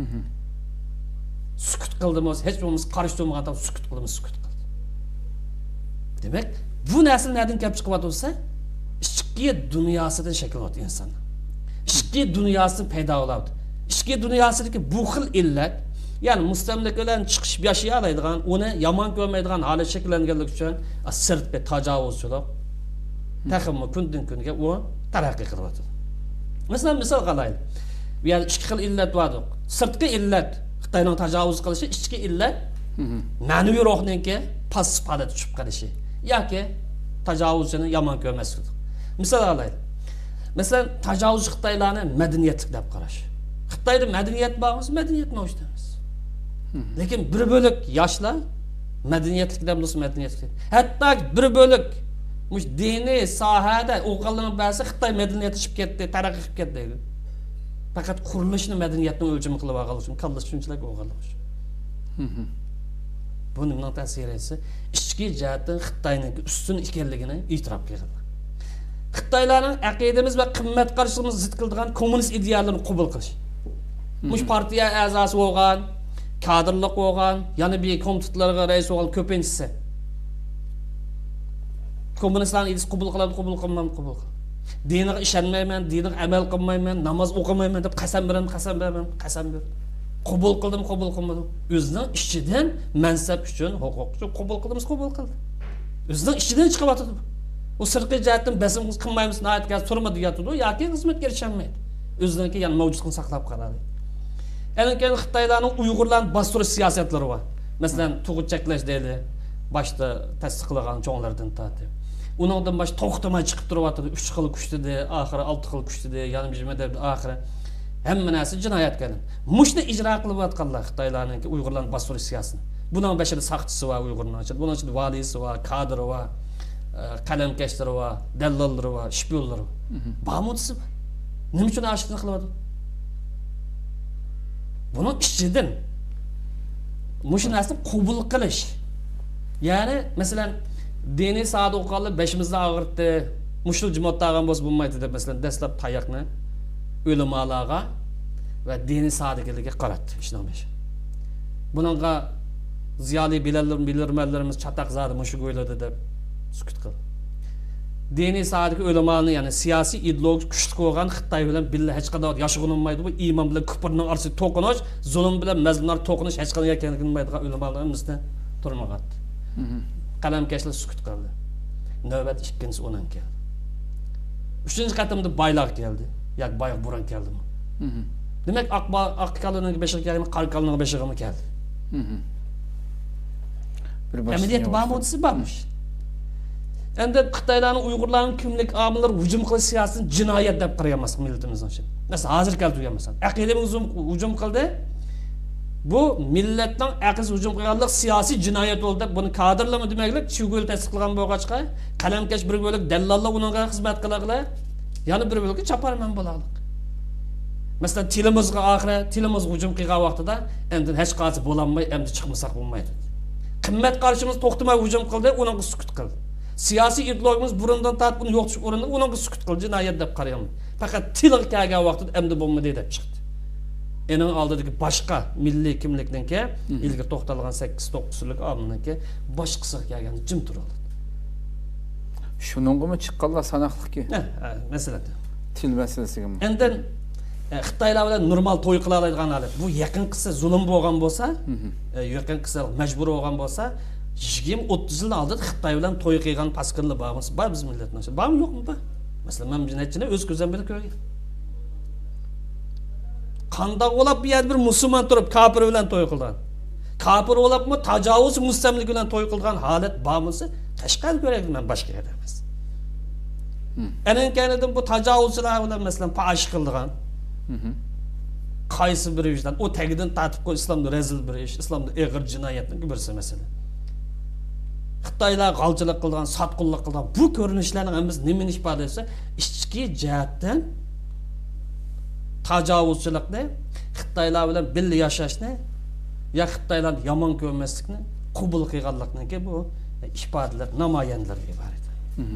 Sukut qildimiz, hech birimiz qarshi turmaganda sukut qildimiz, sukut qildi. Demak, bu narsa nerdan kelib chiqyapti bo'lsa, ichki dunyosidan shakllanadi inson. Ichki dunyosi paydo bo'ladi. Ichki dunyosidagi bu xil illat, ya'ni mustamlikadan chiqish yashay oladigan, uni yomon ko'rmaydigan holat shakllanganlik uchun sirtqi tajovuzchilik taxmi kundan kunga u taraqqiy qilyapti. Masalan, misol qilaylik. Bu yerda ikki xil illat bor. Sirtqi illat Xitoyning tajovuz qilishi, ichki illat ma'naviy ruhninki past holatga tushib qolishi yoki tajovuzchini yomon ko'rmaslik. Misol qilaylik. Masalan, tajovuz Xitoylarni madaniyatlik deb qarash. Xitoyda madaniyat bormi, madaniyat mavjud emas. Lekin bir bo'lik yoshlar madaniyatlik deb bo'lsa madaniyatlik. Hatto bir bo'lik mush diniy sohada o'qilinib bersa Xitoy madaniyatishib ketdi, taraqqiy qilib ketdi. Faqat qurilishni madaniyatni o'lchami qilib olgan uchun, kallash shunchalik o'g'irlik uchun. Buning ta'siri esa ichki jihatdan Xitoyning ustun ekanligini e'tirof qildi. Xitoylarning aqidamiz va qimmat qarashimizni zid qiladigan kommunist ideyalarni qabul qilish. Mush partiya a'zosi bo'lgan, kadrlik bo'lgan, yana bir komitetlarga rais bo'lgan ko'pinchisi kommunistlarning ideyasini qabul qiladi, qabul qilmayman, qabul qiladi. Diniga ishonmayman, diniga amal qilmayman, namoz o'qimayman deb qasam beraman, qasam beraman, qasam ber. Qabul qildim, qabul qilmadim. O'zining ichidan mansab uchun, huquq uchun qabul qildimiz, qabul qildi. O'zining ichidan chiqyapti. U sirtqi jihatdan basim qilmaymiz, nayatga turma deyapti, yoki xizmatga ishonmaydi. O'zininki yana mavjudligini saqlab qoladi. Endi keyin Xitoylarning Uyg'urlarni bostirish siyosatlari bor. Masalan, tug'ut cheklash deydi, boshda tasdiqlagan cho'nglardan tortib. Uningdan bosh to'xtamay chiqib turyapti, uch xil kuchdi, oxiri olti xil kuchdi, yana bir deb oxiri hamma narsa jinoyat qildi. Mushni ijro qilib atganlar Xitoylarning Uyg'urlarni bostirish siyosatini. Buning bashida saqchisi va Uyg'urning ichida, buning ichida valisi va kadri va qalamkashlari va dallallari va shpionlari. Ba'mudsi. Nima uchun ashqini qilyapti? Buning ichidan mush narsani qabul qilish. Ya'ni, masalan, diniy saat o'qilib beshimizdan og'ritdi, mushul jimoat tag'an bo'lsa bo'lmaydi deb masalan dastlab tayoqni o'limalarga va diniy saatligiga qaratdi ishnamesh. Buningga ziyoli bilirmanlarimiz chataq zodi mushuk o'yladi deb sukut qildi. Diniy saatlik o'limani, ya'ni siyosiy ideologik kuchli bo'lgan Xitoy bilan billa hech qanday yashag'unmaydi, bu iymon bilan kufrning orasida to'qinish, zulm bilan mazlumlar to'qinish hech qanday ekanligini o'limalarimizni turmagan. Qalamkashlar sukut qildi. Navbat ikkinchisi o'nan keldi. Uchinchi qatimda baylar keldi. Yoki boyaq buran keldimi? Demak, oq kalning beshig'i keldi, qora kalning beshig'i keldi. Bir boshqa amaliyat ba'mudisi bormish. Endi Xitoylarning Uyg'urlarning kimlik omillari hujum qilish siyosatini jinoyat deb qaraymiz millatimizning uchun. Masalan, hozir keltirganmiz. Aqidamizga hujum qildi. Bu millatning aqis hujum qilganlik siyosiy jinoyat bo'ldi deb buni kadrlama demaklik Chugul tasdiqlagan bo'lg'achqa qalamkash bir bo'lak dallallar uningga xizmat qiladilar. Yana bir bo'lak chaparman bo'ladi. Masalan, tilimizga oxiri tilimiz hujum qilgan vaqtida endi hech qaysi bo'lanmay, endi chiqmasak bo'lmaydi. Qimmat qarshimiz to'xtamay hujum qildi, uningga sukut qildi. Siyosiy ideologimiz burundan tortib uni yo'qotib o'rinda uningga sukut qildi, jinoyat deb qarayman. Faqat tilga kelgan vaqtida endi bo'lmaydi deb chiqdi. Ening oldidagi boshqa milliy kimlikninki ilgari to'xtalgan sakkiz to'qqiz yillik omilniki boshqasiga kelganda jim turadi. Shuningmi chiqqanlar sanoqliki? Ha, masalan, til masalasiga. Endi Xitoylar bilan normal to'y qila oladiganlar, bu yaqin qilsa zulm bo'lgan bo'lsa, yaqin qilsa majbur bo'lgan bo'lsa, yigirma o'ttiz yil oldin Xitoy bilan to'y qilgan pasqinlar bormi? Bor biz millatning. Bormi yo'qmi bu? Masalan, men jinatchini o'z ko'zim bilan ko'rgan. Qandaq olab bu yerda bir musulmon turib kafir bilan to'y qilgan. Kafir olabmi tajovuz mustamlik bilan to'y qilgan holat bormisi tashqari ko'rak men boshqa yerda emas. Anan kanidan bu tajovuzlar bilan masalan fash qilgan. Qaysi bir ishdan o tagidan tatib qo'y islomda rezil bir ish, islomda og'ir jinoyatning birisi masalan. Xitoylar g'alchilik qilgan, sotqinlik qilgan bu ko'rinishlarning hammasi nimani ifoda etsa, ichki jihatdan tajovuzchilikni, Xitoylar bilan birga yashashni, ya Xitoylarni yomon ko'rmaslikni, qabul qilganlikniki bu ifodalar, namoyanlar iborat.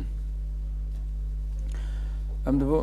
Endi bu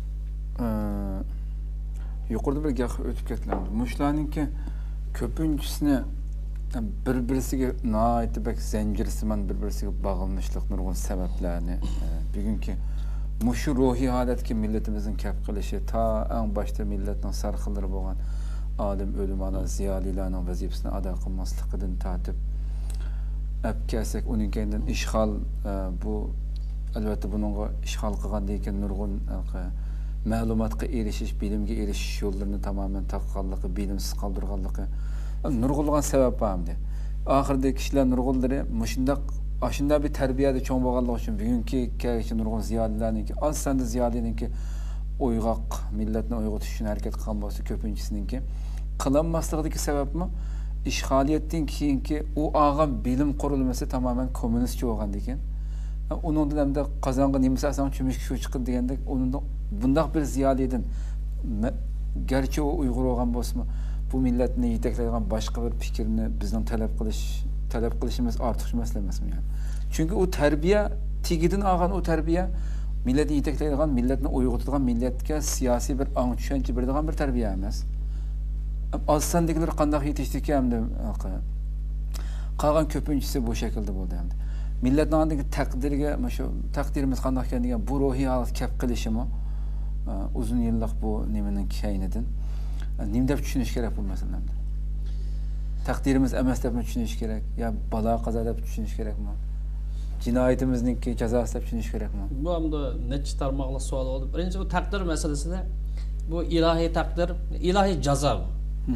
yuqorida bir gap o'tib ketgandi. Mushlarningki ko'pinchisini bir-birisiga noiti bak zanjirsimon bir-birisiga bog'lanishlik nurg'un sabablarni bugungi mushu ruhiy holatga millatimizning kap qilishi ta eng boshda millatning sarxillari bo'lgan olim o'limona ziyolilarning vazifasini ado qilmasligidan tortib apkasak uning kendan ishg'ol bu albatta buningga ishg'ol qilgandan keyin nurg'un ma'lumotga erishish, bilimga erishish yo'llarini tamoman taqqanligi, bilimsiz qoldirganligi nurg'ulgan sabab hamdi. Oxirida kishilar nurg'ullari mushundaq ashunda bir tarbiyada cho'ng bo'lganligi uchun bugungi kelgusi nurg'un ziyolilarniki oz sanda ziyolilarniki uyg'oq millatni uyg'otish uchun harakat qilgan bo'lsa ko'pinchisiniki qilinmasligidagi sababmi ishg'oliyatdan keyingi u og'am bilim qurilmasi tamoman kommunistcha bo'lgandan keyin uningdan hamda qozonga nimasi asan cho'mishga shu chiqdi degandek uningdan bundaq bir ziyolidan garchi u uyg'ur bo'lgan bo'lsa bu millatni yetaklaydigan boshqa bir fikrni bizning talab qilish talab qilishimiz ortiqcha masala emasmi yani? Chunki u tarbiya tegidan olgan u tarbiya millatni yetaklaydigan, millatni uyg'otadigan, millatga siyosiy bir ong tushuncha beradigan bir tarbiya emas. Olsandagilar qanday yetishdik hamda qolgan ko'pinchisi bu shaklda bo'ldi hamda. Millatning andagi taqdiriga, shu taqdirimiz qanday ekanligiga bu ruhiy holat kap qilishimi uzun yillik bu nimaning kaynidan nim deb tushunish kerak bu masalada. Taqdirimiz emas deb tushunish kerak, yo balo qazo deb tushunish kerakmi? Jinoyatimizningki jazosi deb tushunish kerakmi? Bu hamda necha tarmoqli savol bo'ldi. Birinchi bu taqdir masalasida bu ilohiy taqdir, ilohiy jazo bu.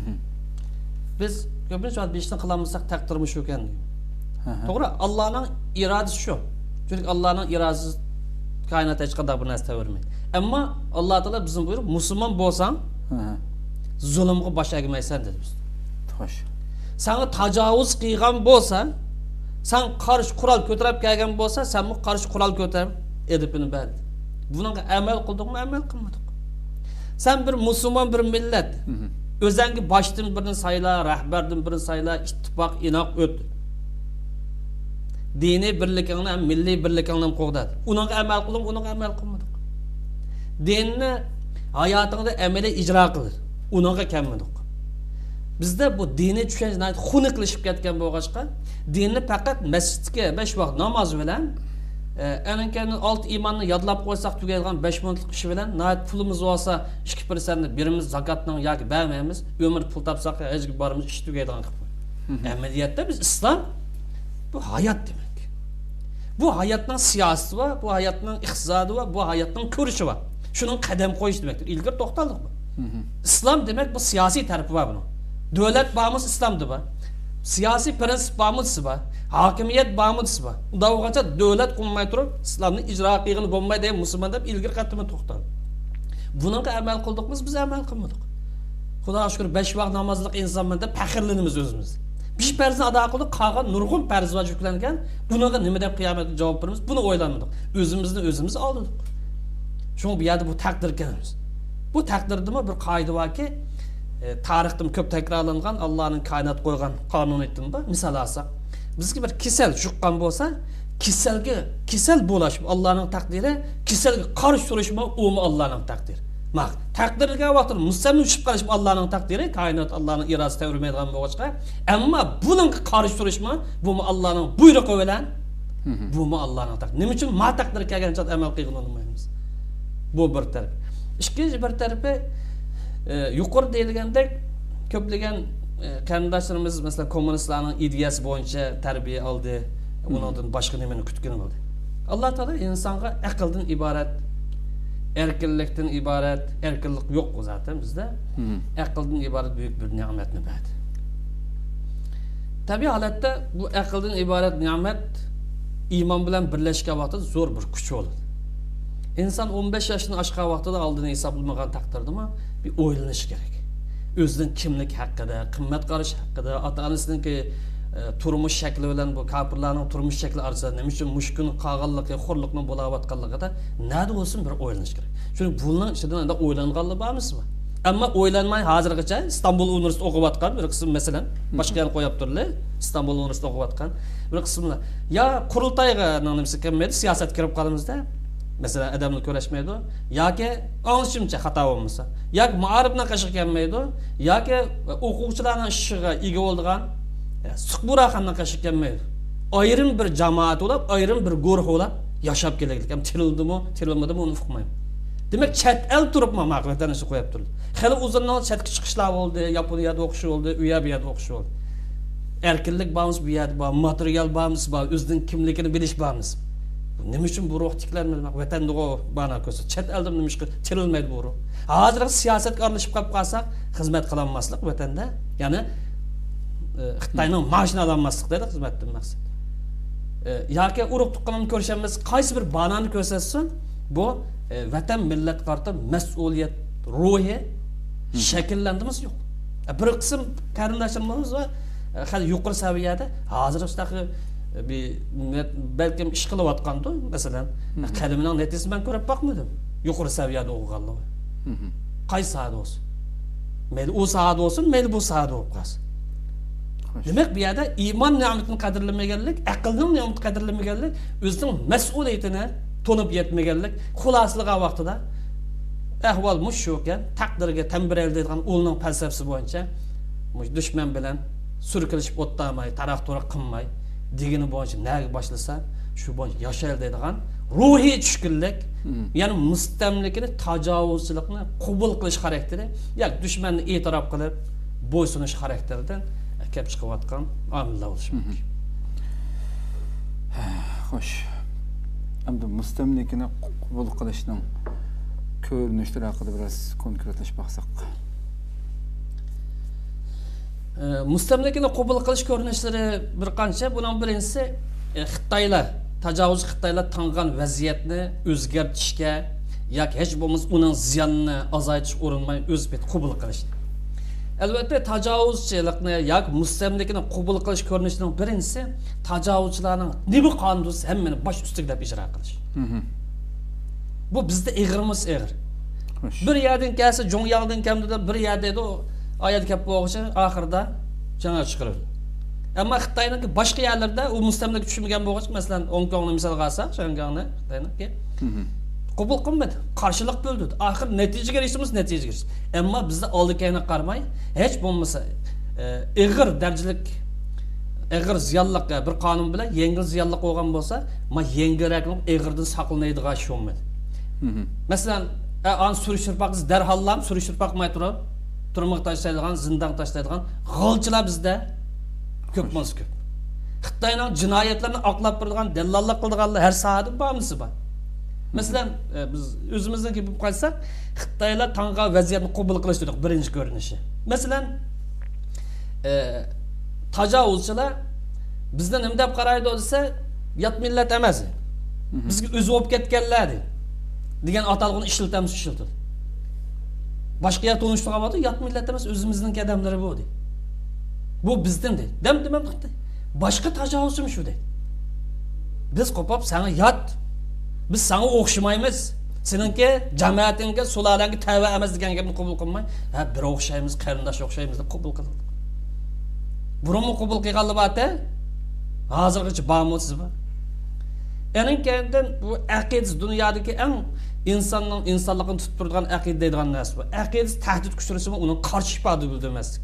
Biz ko'pincha bir ishni qilamisak taqdirimiz shu ekan. To'g'ri, Allohning irodasi shu. Chunki Allohning irodasi koinotda hech qanday bir narsa bermaydi. Ammo Alloh taolo bizning buyruq musulmon bo'lsang, zulmga bosh egmaysan dedi biz. Xo'sh. Sana tajovuz qilgan bo'lsa, sen qarshi qurol ko'tarib kelgan bo'lsa, sen bu qarshi qurol ko'tarib edibini berdi. Bunga amal qildingmi, amal qilmadik. Sen bir musulmon bir millat, o'zingga boshdan birini sayla, rahbardan birini sayla, ittifoq inoq o't. Diniy birlikingni, milliy birlikingni qo'g'dadi. Unga amal qilding, unga amal qilmadik. Dinni hayotingda amaliy ijro qildi. Unga kelmadik. Bizda bu diniy tushunchalar xunuklaşib ketgan bo'lg'achqa, dinni faqat masjidga besh vaqt namoz bilan, aninkani alt iymonni yodlab qo'ysak tugaydigan besh minutlik ish bilan, nayt pulimiz bo'lsa ikki persent ni birimiz zakatning yoki bermaymiz, umr pul topsak hech borimiz ish tugaydigan qilib. Amaliyotda biz islom bu hayot demak. Bu hayotning siyosati va bu hayotning iqtisodi va bu hayotning ko'rishi va shuning qadam qo'yish demakdir. Ilgari to'xtaldik bu. Islom demak bu siyosiy tarafi va buni. Devlet bağımız İslam'dı ba. Siyasi prensip bağımız ba. Hakimiyet bağımız ba. Davgaça devlet kurmay turup İslam'ın icra kıyığını bulmay diye Müslüman deyip ilgir katımı toxtadı. Bununla amel kıldığımız biz amel kılmadık. Xudoga şükür beş vaqt namazlık insanmanda pəxirlinimiz özümüz. Beş perzini ada kıldık, qalan nurgun perzi var yüklenken bununla nime deyip kıyamet cevap verimiz, bunu oylanmadık. Özümüzden özümüz aldık. Şunu bir yerde bu takdir kendimiz. Bu takdirde mi bir kaydı var ki E, tarixdan ko'p takrorlangan Allohning koinot qo'ygan qonuniyatdan ba misol olsak bizga bir kasal yuqqan bo'lsa kasalga kasal bo'lish Allohning taqdiri kasalga qarshi turishmi umi Allohning taqdiri maq taqdirga vaqt mustamil tushib qolish Allohning taqdiri koinot Allohning irodasi tavrmaydigan bo'lg'achqa ammo buning qarshi turishmi bu Allohning buyrug'i bilan bu Allohning taqdiri nima uchun ma taqdir kelgancha amal qilgan olmaymiz bu bir taraf ikkinchi bir tarafi yuqori deyilgandek ko'plagan qarindoshlarimiz masalan kommunistlarning ideyasi bo'yicha tarbiya oldi, undan boshqa nimani kutgan bo'ldi. Alloh taolo insonga aqldan iborat erkinlikten ibaret, erkinlik yok zaten bizde. Akıldan ibaret büyük bir nimetni verdi. Tabii halatda bu akıldan ibaret nimet iman bilen birleşken vaxtida zor bir kuch olur. İnsan on beş yaşını aşkan vaxtida aldığını hesaplamagan takdirde mi bir o'ylanish kerak. Özünün kimlik hakkında, qimmat qarash hakkında, ota-onasining ki e, turmush shakli bilan bu kafirlarning turmush shakli orasida nima uchun mushkun qag'anligi, xo'rlikni bo'layotganligida nada bo'lsin bir o'ylanish kerak. Chunki bundan ichidan anda o'ylanganlar bormismi? Ammo o'ylanmay hozirgacha İstanbul Universiteti o'qiyotgan bir qism masalan, boshqa yana qo'yib turlar. İstanbul Universiteti o'qiyotgan bir qismlar ya qurultayga nimasi kelmaydi, siyosat kirib qolamizda. Mesela adamni ko'rashmaydi yoki anglashimcha xato bo'lmasa yoki ma'arifni qashiq kelmaydi yoki o'quvchilarning ishiga ega bo'lgan suqburaxanni qashiq kelmaydi. Ayrim bir jamoat bo'lib, ayrim bir guruh bo'lib yashab kelaylik. Ham tilildimi, tirilmadimi uni uqmayman. Demak, chet el turibman maqsaddan shu qo'yib turdi. Hali uzundan chetga chiqishlar bo'ldi, Yaponiyada o'qish bo'ldi, u yerda o'qish bo'ldi. Erkinlik bormiz bu yerda, bor, material bormiz, bor, o'zining kimligini bilish bormiz. Nima uchun bu ruh tiklanmaydi? Vatanda o bana ko'sa, chet elda nima ishga tirilmaydi bu ruh. Hozir siyosatga aralashib qolib qolsak, xizmat qilinmaslik vatanda, ya'ni Xitoyning mashina olmaslik dedi xizmatdan maqsad. Yoki urug' tuqqanini ko'rishamiz, qaysi bir banani ko'rsatsin, bu vatan millat qarta mas'uliyat ruhi shakllandimiz yo'q. Bir qism qarindoshlarimiz va hali yuqori saviyada hozir ustaqi bir belki ish qilayotgandi, masalan, qalamining netisini men ko'rib boqmadim. Yuqori saviyada o'qiganlar. Qaysi sohada bo'lsin? Mayli u sohada bo'lsin, mayli bu sohada bo'lib qolsin. Demak, bu yerda iymon ne'matini qadrlamaganlik, aqlning ne'matini qadrlamaganlik, o'zining mas'uliyatini to'nib yetmaganlik, xulosaliga vaqtida ahvol mush shu ekan, taqdirga tambiral deydigan o'lning falsafasi bo'yicha mush dushman bilan surkilishib o'tmay, taraf-to'ra qilmay degini bo'yicha nega boshlasa, shu bo'yicha yashaydi deydigan ruhiy tushkunlik, ya'ni mustamlikani, tajovuzchilikni qabul qilish xarakteri, yoki dushmanni e'tirof qilib bo'ysunish xarakteridan kelib chiqayotgan omillar bo'lishi mumkin. Xo'sh. Endi mustamlikani qabul qilishning ko'rinishlari haqida biroz konkretlashib baqsaq. Mustamlikani qabul qilish ko'rinishlari bir qancha. Buning birinchisi Xitoylar, tajovuz Xitoylar tangan vaziyatni o'zgartirishga yoki hech bo'lmasa uning ziyonini azaytish urinmay o'z bet qabul qilish. Albatta tajovuzchilikni yoki mustamlikani qabul qilish ko'rinishining birinchisi tajovuzchilarning nima qonunsiz hammani bosh ustiga deb ijro qilish. Bu bizda eg'irimiz eg'ir. Bir yerdan kelsa, Jongyangdan keldi, bir yerda edi, oyat kelib bo'lg'ishi oxirida janob chiqarildi. Ammo Xitoyning boshqa yerlarda u mustamlik tushmagan bo'lg'ich, masalan, Hong Kongni misolga olsak, Shanghayni, Xitoyniki qabul qilmadi, qarshilik bo'ldi. Oxir natijaga erishimiz, natijaga erishdik. Ammo bizda oldi-keyni qarmay, hech bo'lmasa eg'ir darajalik eg'ir ziyonliq bir qonun bilan yengil ziyonliq bo'lgan bo'lsa, ma yengilroqni eg'irdan saqlanadigan ish bo'lmaydi. Masalan, an surishtirpaqsiz darhallam surishtirpaqmay turib, turmoq tashlaydigan, zindon tashlaydigan g'olchilar bizda ko'p bo'lsa ko'p. Xitoyning jinoyatlarini oqlab turadigan, dallollik qiladiganlar har sohada bormisi bor. Masalan, biz o'zimizdan kelib qolsak, Xitoylar tanga vaziyatni qabul qilish dedik birinchi ko'rinishi. Masalan, e, tajovuzchilar bizdan nima deb qaraydi desa, yot millat emas. Bizga o'zi olib ketganlar degan atalg'ini ishlatamiz, ishlatadi. Boshqa yer tonishtirgan bo'lsa, yot millat emas, o'zimizning odamlari bu deydi. Bu bizdan deydi. Dem demam deydi. Boshqa tajovuzchim shu deydi. Biz qo'pab sana yot, biz sana o'xshamaymiz. Seninki jamoatingga, sulolangga tava emas degan gapni qabul qilmay, ha bir o'xshaymiz, qarindosh o'xshaymiz deb qabul qildi. Burunmi qabul qilganlar bor-da? Hozirgacha bormisiz bu? Ening kendan bu aqidis dunyodagi eng insonning insonligini tutib turgan aqida deydigan narsa bu. Aqidis tahdid kuchtirishimi uning qarshi ifoda bildirmaslik.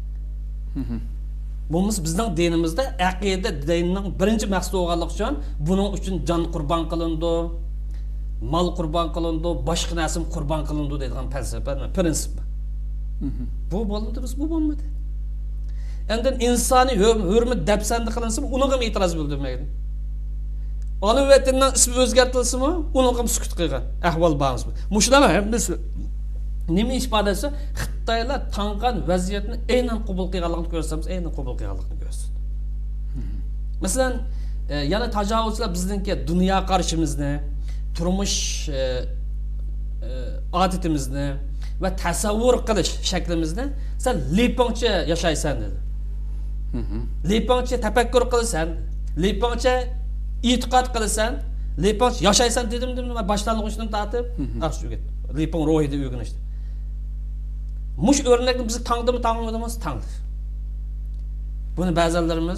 Bunimiz bizning dinimizda aqida dinning birinchi maqsadi bo'lganligi uchun buning uchun jon qurbon qilindi, mal qurbon qilindi, boshqa narsa qurbon qilindi deydigan falsafa, prinsip. Bu bo'ldi, biz bu bo'lmadi. Endi insoniy hurmat dafsanda qilinsa, unga ham e'tiroz bildirmaydi. Ana vatanning ismi o'zgartirilsa-mi, uni ham sukut qilgan. Ahvol bormi? Mushulama hammasi nima ifodasi Xitoylar tangan vaziyatni aynan qabul qilganligini ko'rsatamiz, aynan qabul qilganligini ko'rsatdi. Masalan, e, yana tajovuzchilar bizningki dunyo qarashimizni, turmush e, e, odatimizni va tasavvur qilish shaklimizni sen lepongcha yashaysan dedi. Lepongcha tafakkur qilasan, lepongcha e'tiqod qilasan, lepongcha yashaysan dedim dedim boshlang'ich tortib, yaxshi lepong ro'yida o'rganishdi. Mush o'rnakni biz tangdimi tangmadimiz tangdi. Buni ba'zilarimiz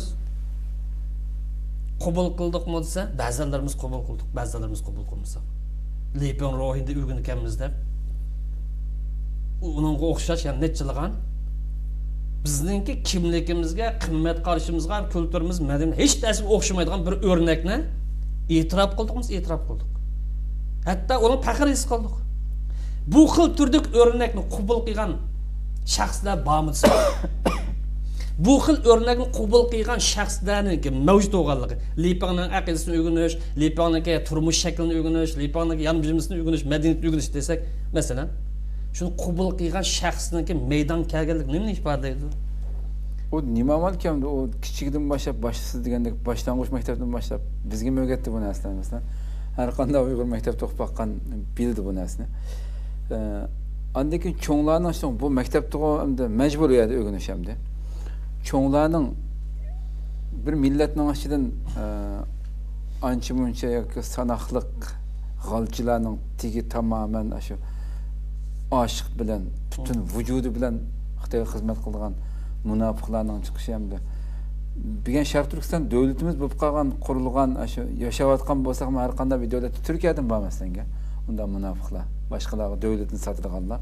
qabul qildikmi desa, ba'zilarimiz qabul qildik, ba'zilarimiz qabul qilmasak. Lepong ro'yida o'rganganmiz deb uningga o'xshash yana nechilgan bizningki kimligimizga, qimmat qarashimizga, kulturimiz, madaniyat hech narsaga o'xshamaydigan bir o'rnakni e'tirof qildikmiz, e'tirof qildik. Hatto uni faxr his qildik. Bu xil turdagi o'rnakni qabul qilgan shaxslar bormi? Bu xil o'rnakni qabul qilgan shaxslarning mavjud bo'lganligi, Lepongning aqidasini o'rganish, Lepongning turmush shaklini o'rganish, Lepongning yanbijimizini o'rganish, madaniyatni o'rganish desak, masalan, shuni qabul qilgan shaxsningki maydon kelganlik nima ifodalaydi? O nima amalkan o kichikdan boshlab boshsiz degandek boshlang'ich maktabdan boshlab bizga o'rgatdi bu narsani masalan. Har qanday Uyg'ur maktabda o'qib baqqan bildi bu narsani. Andan keyin cho'nglarning so'ng bu maktabda hamda majburiyat o'rganish hamda. Cho'nglarning bir millatning ichidan ancha muncha yoki sanoqliq g'alchilarning tigi tamoman shu aşık bilen, bütün vücudu bilen Xitoyga xizmat qilgan munofiqlarning chiqishi hamda bilgan Sharq Turkiston davlatimiz bo'lib qolgan, qurilgan, shu yashayotgan bo'lsak, har qanday bir davlatda Turkiyadan bormasanga, unda munofiqlar, boshqalarga davlatni sotadiganlar.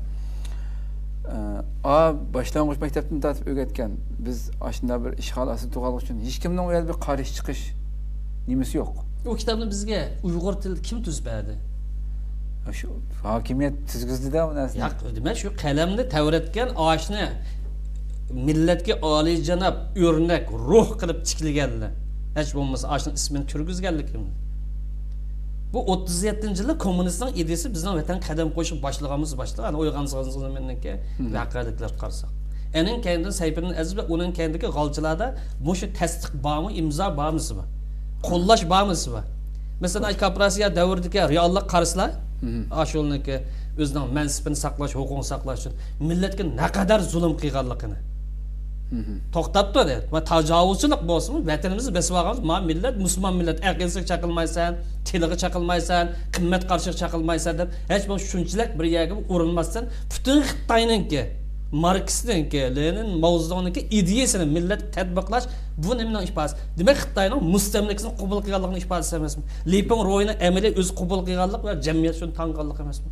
A boshlang'ich maktabdan tortib o'rgatgan, biz ashunda bir ishg'ol asl tug'alib uchun hech kimning u yerda bir qarish chiqish nimasi yo'q. O kitobni bizga Uyg'ur tilida kim tuzib berdi? Şu hakimiyet tuzgizdi-da bu narsani. Yo'q, demak shu qalamni tavratgan oshni millatga oliyjanob o'rnak ruh qilib chiqilganlar. Hech bo'lmasa oshni ismini turgizganlik kim? Bu o'ttiz yettinchi yilda kommunistning ideyasi bizning vatan qadam qo'shib boshlaganimiz boshlar. Ana o'yg'ansizligimiz meniki vaqaliklar qarsak. Enin kendi sayfining aziz va uning kendiki g'olchilarda bu shu tasdiq bormi, imzo bormi? Qo'llash bormi? Masalan, kooperatsiya davridagi reallik qaraslar Aşolniki o'zining mansibini saqlash, huquqini saqlash uchun millatga naqadar zulm qilganligini to'xtatdi dedi. Va tajovuzchilik bo'lsin, vatanimizni besib olganmiz, ma millat musulmon millat, aqidasiga chaqilmaysan, tiliga chaqilmaysan, qimmat qarshiga chaqilmaysan deb hech bir shunchalik bir yerga urinmasdan butun Xitoyningki, Marksningki, Lenin, Mao'zedongninki ideyasini millat tatbiqlash bu nimaning ifodasi? Demak, Xitoyning mustamlikasini qabul qilganligining ifodasi emasmi? Lepong ro'yini amaliy o'zi qabul qilganlik va jamiyat shuni tanqanlik emasmi?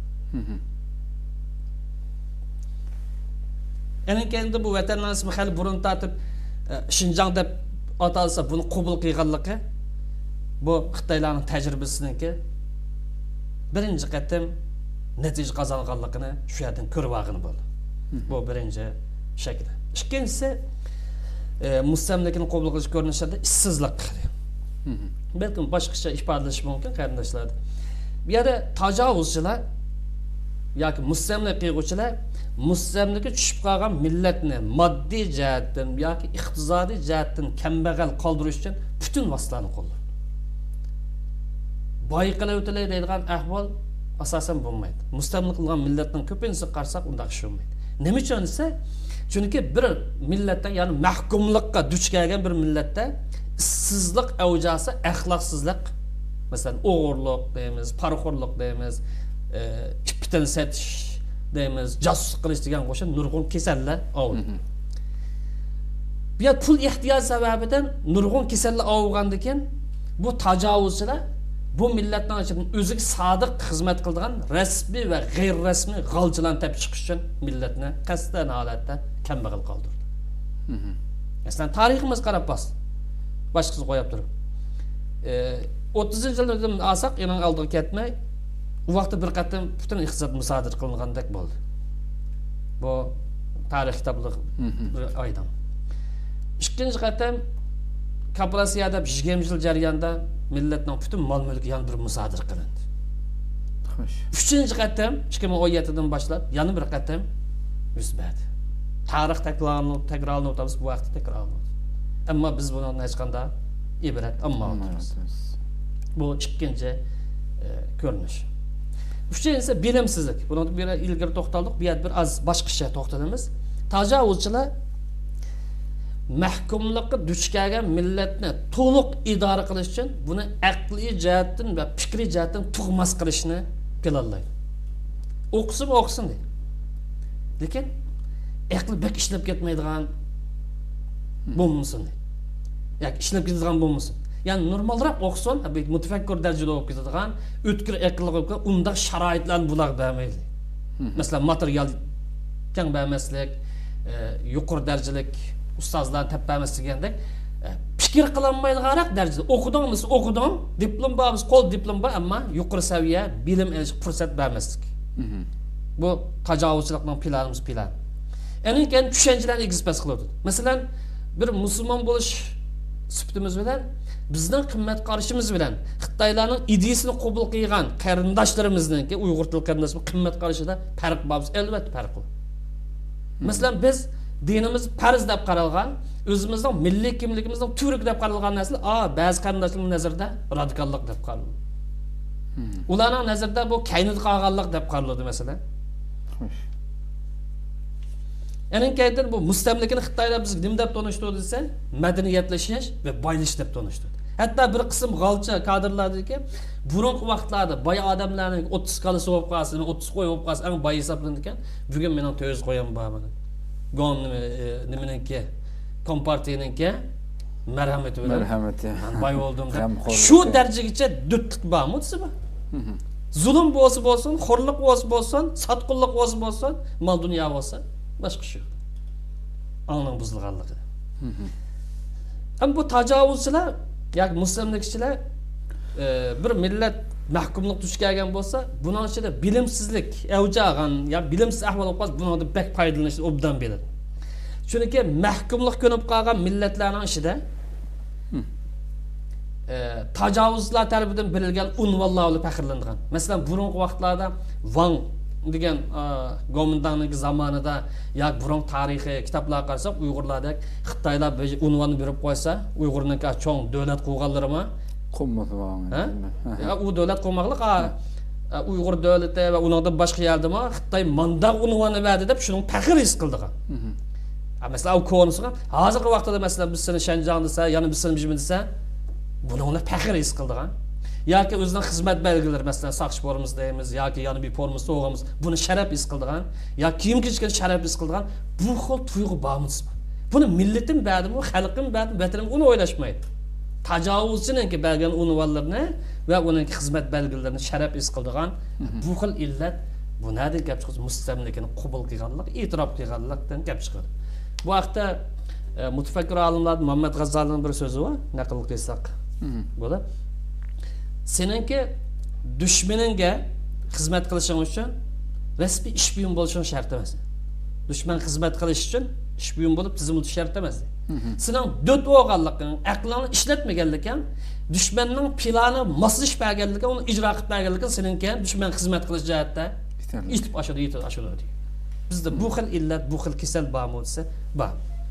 Enin kendi bu vatanning ismi hali burun tortib Xinjiang deb atalsa buni qabul qilganligi bu Xitoylarning tajribasiniki birinchi qatim natija qozonganligini shu yerdan ko'rib olgan bo'ldi. Bu birinchi shakli. Ikkinchisi mustamlikani qabul qilish ko'rinishida ishsizlik. Balkim boshqacha ifodalash mumkin qarindoshlar. Bu yerda tajovuzchilar yoki mustamlik qiluvchilar mustamlikka tushib qolgan millatni moddiy jihatdan yoki iqtisodiy jihatdan kambag'al qoldirish uchun butun vositalarni qo'llaydi. Boy qilib o'tilay deydigan ahvol asosan bo'lmaydi. Mustamlik qilgan millatning ko'pincha qarsak unda ish bo'lmaydi. Nima uchun esa? Chunki bir millatda, ya'ni mahkumlikqa duch kelgan bir millatda ishsizlik avjasi axloqsizlik, masalan, o'g'irlik deymiz, parxo'rlik deymiz, ipdan setish deymiz, jasuslik qilish degan qo'shin nurg'un kasallar avladi. Bu yer pul ehtiyoj sababidan nurg'un kasallar avlgandan keyin bu tajovuzchilar bu millatning ichidan o'ziga sodiq xizmat qiladigan rasmiy va g'ayr rasmiy g'olchilarni topib chiqish uchun millatni qasddan holatda kambag'al qoldirdi. Masalan, tariximiz qarab bas. Boshqasi qo'yib turib. o'ttizinchi yildan olsak, ening oldiga ketmay, u vaqtda bir qatam butun iqtisod musodir qilingandek bo'ldi. Bu tarix kitoblik aydan. Ikkinchi qatam kooperatsiyada yigirma yil jarayonida millatning butun mol mulki yana bir musodir qilindi. Xo'sh. Uchinchi qatam ikki ming o'n yettidan boshlab yana bir qatam yuz berdi. Tarix takrorlanib, takrorlanib o'tamiz bu vaqtda takrorlanadi. Ammo biz bundan hech qanday ibrat olmayapmiz. Bu ikkinchi ko'rinish. Uchinchisi bilimsizlik. Buni bir ilgari to'xtaldik, bu yer bir az boshqacha to'xtalamiz. Tajovuzchilar mahkumlikqa duch kelgan millatni to'liq idora qilish uchun buni aqliy jihatdan va fikriy jihatdan tug'mas qilishni planlaydi. O'qisin, o'qisin deydi. Lekin aqli bek ishlab ketmaydigan bo'lmasin deydi. Yoki ishlab ketadigan bo'lmasin. Yani normalroq o'qisin, mutafakkir darajada o'qib ketadigan, o'tkir aqlli o'qib, unda sharoitlarni bular bermaydi. Masalan, material keng bermaslik, yuqori darajalik ustozlar topamiz degandek, fikr qilinmaydigan darajada o'qidingmi, o'qiding, diplom bormiz, qo'l diplom bor, ammo yuqori saviya bilim olish fursat bermaslik. Bu tajovuzchilikning planimiz plan. Endi keyin tushunchalarni egizpas qiladi. Masalan, bir musulmon bo'lish sifatimiz bilan bizning qimmat qarashimiz bilan Xitoylarning ideyasini qabul qilgan qarindoshlarimizning Uyg'ur til qarindoshlar qimmat qarashida farq bor, albatta farq bor. Masalan, biz dinimiz farz deb qaralgan, o'zimizning milliy kimligimizning turk deb qaralgan narsa, a, ba'zi qarindoshlarning nazarida radikallik deb qaraladi. Ularning nazarida bu kaynat qolganlik deb qaraladi masalan. Xo'sh. Enin kaydan bu mustamlikani Xitoylar biz nima deb tanishtirdi desa, madaniyatlashish va boyilish deb tanishtirdi. Hatto bir qism g'alcha kadrlardagi burungi vaqtlarda boy odamlarning o'ttiz qalasi bo'lib qolsin, o'ttiz qo'y bo'lib qolsin, eng boy hisoblanadi ekan. Bugun mening to'yuz qo'yim bor mana. Gom nimaniki, kompartiyaniki marhamati bilan. Marhamati. Boy bo'ldim deb. Shu darajagacha dutlik bormi desa? Zulm bo'lsa bo'lsin, xo'rlik bo'lsa bo'lsin, sotqinlik bo'lsa bo'lsin, mol dunyo bo'lsa başka şey. Anlam buzulganlığı. Ama bu tajovuzchilar, yani mustamlikchilar e, bir millat mahkumlik duch kelgan bo'lsa, buning ichida bilimsizlik avjagan, ya bilimsiz ahvol bo'lsa, bundan bek foydalanish obdan beradi. Chunki mahkumlik ko'nib qolgan millatlarning ichida e, tajovuzlar tarafidan berilgan unvonlar bilan faxrlangan. Masalan, burungi vaqtlarda Wang degan Gomindanning zamonida yoki burun tarixiy kitoblarga qarasak, Uyg'urlardek Xitoylar unvonni berib qo'ysa, Uyg'urning cho'ng davlat qurganlarimi qo'mmasi bormi? Ya u davlat qurmoqlik Uyg'ur davlati va uningdan boshqa yerdami Xitoy mandaq unvonni berdi deb shuning faxr his qildigan. Masalan, u ko'rinsa, hozirgi vaqtda masalan biz seni Shanjang desa, yana biz seni Bijmin desa, buni faxr his qildigan. Yoki o'zining xizmat belgilari, masalan, saqchborimiz deymiz, yoki yana bir porimiz, to'g'imiz, buni sharaf his qildigan, yoki kiyim kiyishga sharaf his qildigan, bu xil tuyg'u bormiz. Buni millatim berdimi, xalqim berdimi, vatanim uni o'ylashmaydi. Tajovuzchininki bergan unvonlarni va uning xizmat belgilarini sharaf his qildigan, bu xil illat bu nima gap chiqadi? Mustamlikani qabul qilganlik, e'tirof qilganlikdan gap chiqadi. Bu vaqtda e, mutafakkir olimlar Muhammad G'azalining bir so'zi bor, naql qilsak bo'ladi. Seninki dushmaningga xizmat qilishing uchun rasmiy ish buyum bo'lishing shart emas. Dushman xizmat qilish uchun ish buyum bo'lib tizim o'tish shart emas. Sening dot o'g'anliging, aqlingni ishlatmaganliging, dushmanning plani moslish berganliging, uni ijro qilib berganliging seninki dushman xizmat qilish jihatda itib ashadi, itib ashadi. Bizda bu xil illat, bu xil kasal bormi desa, bor.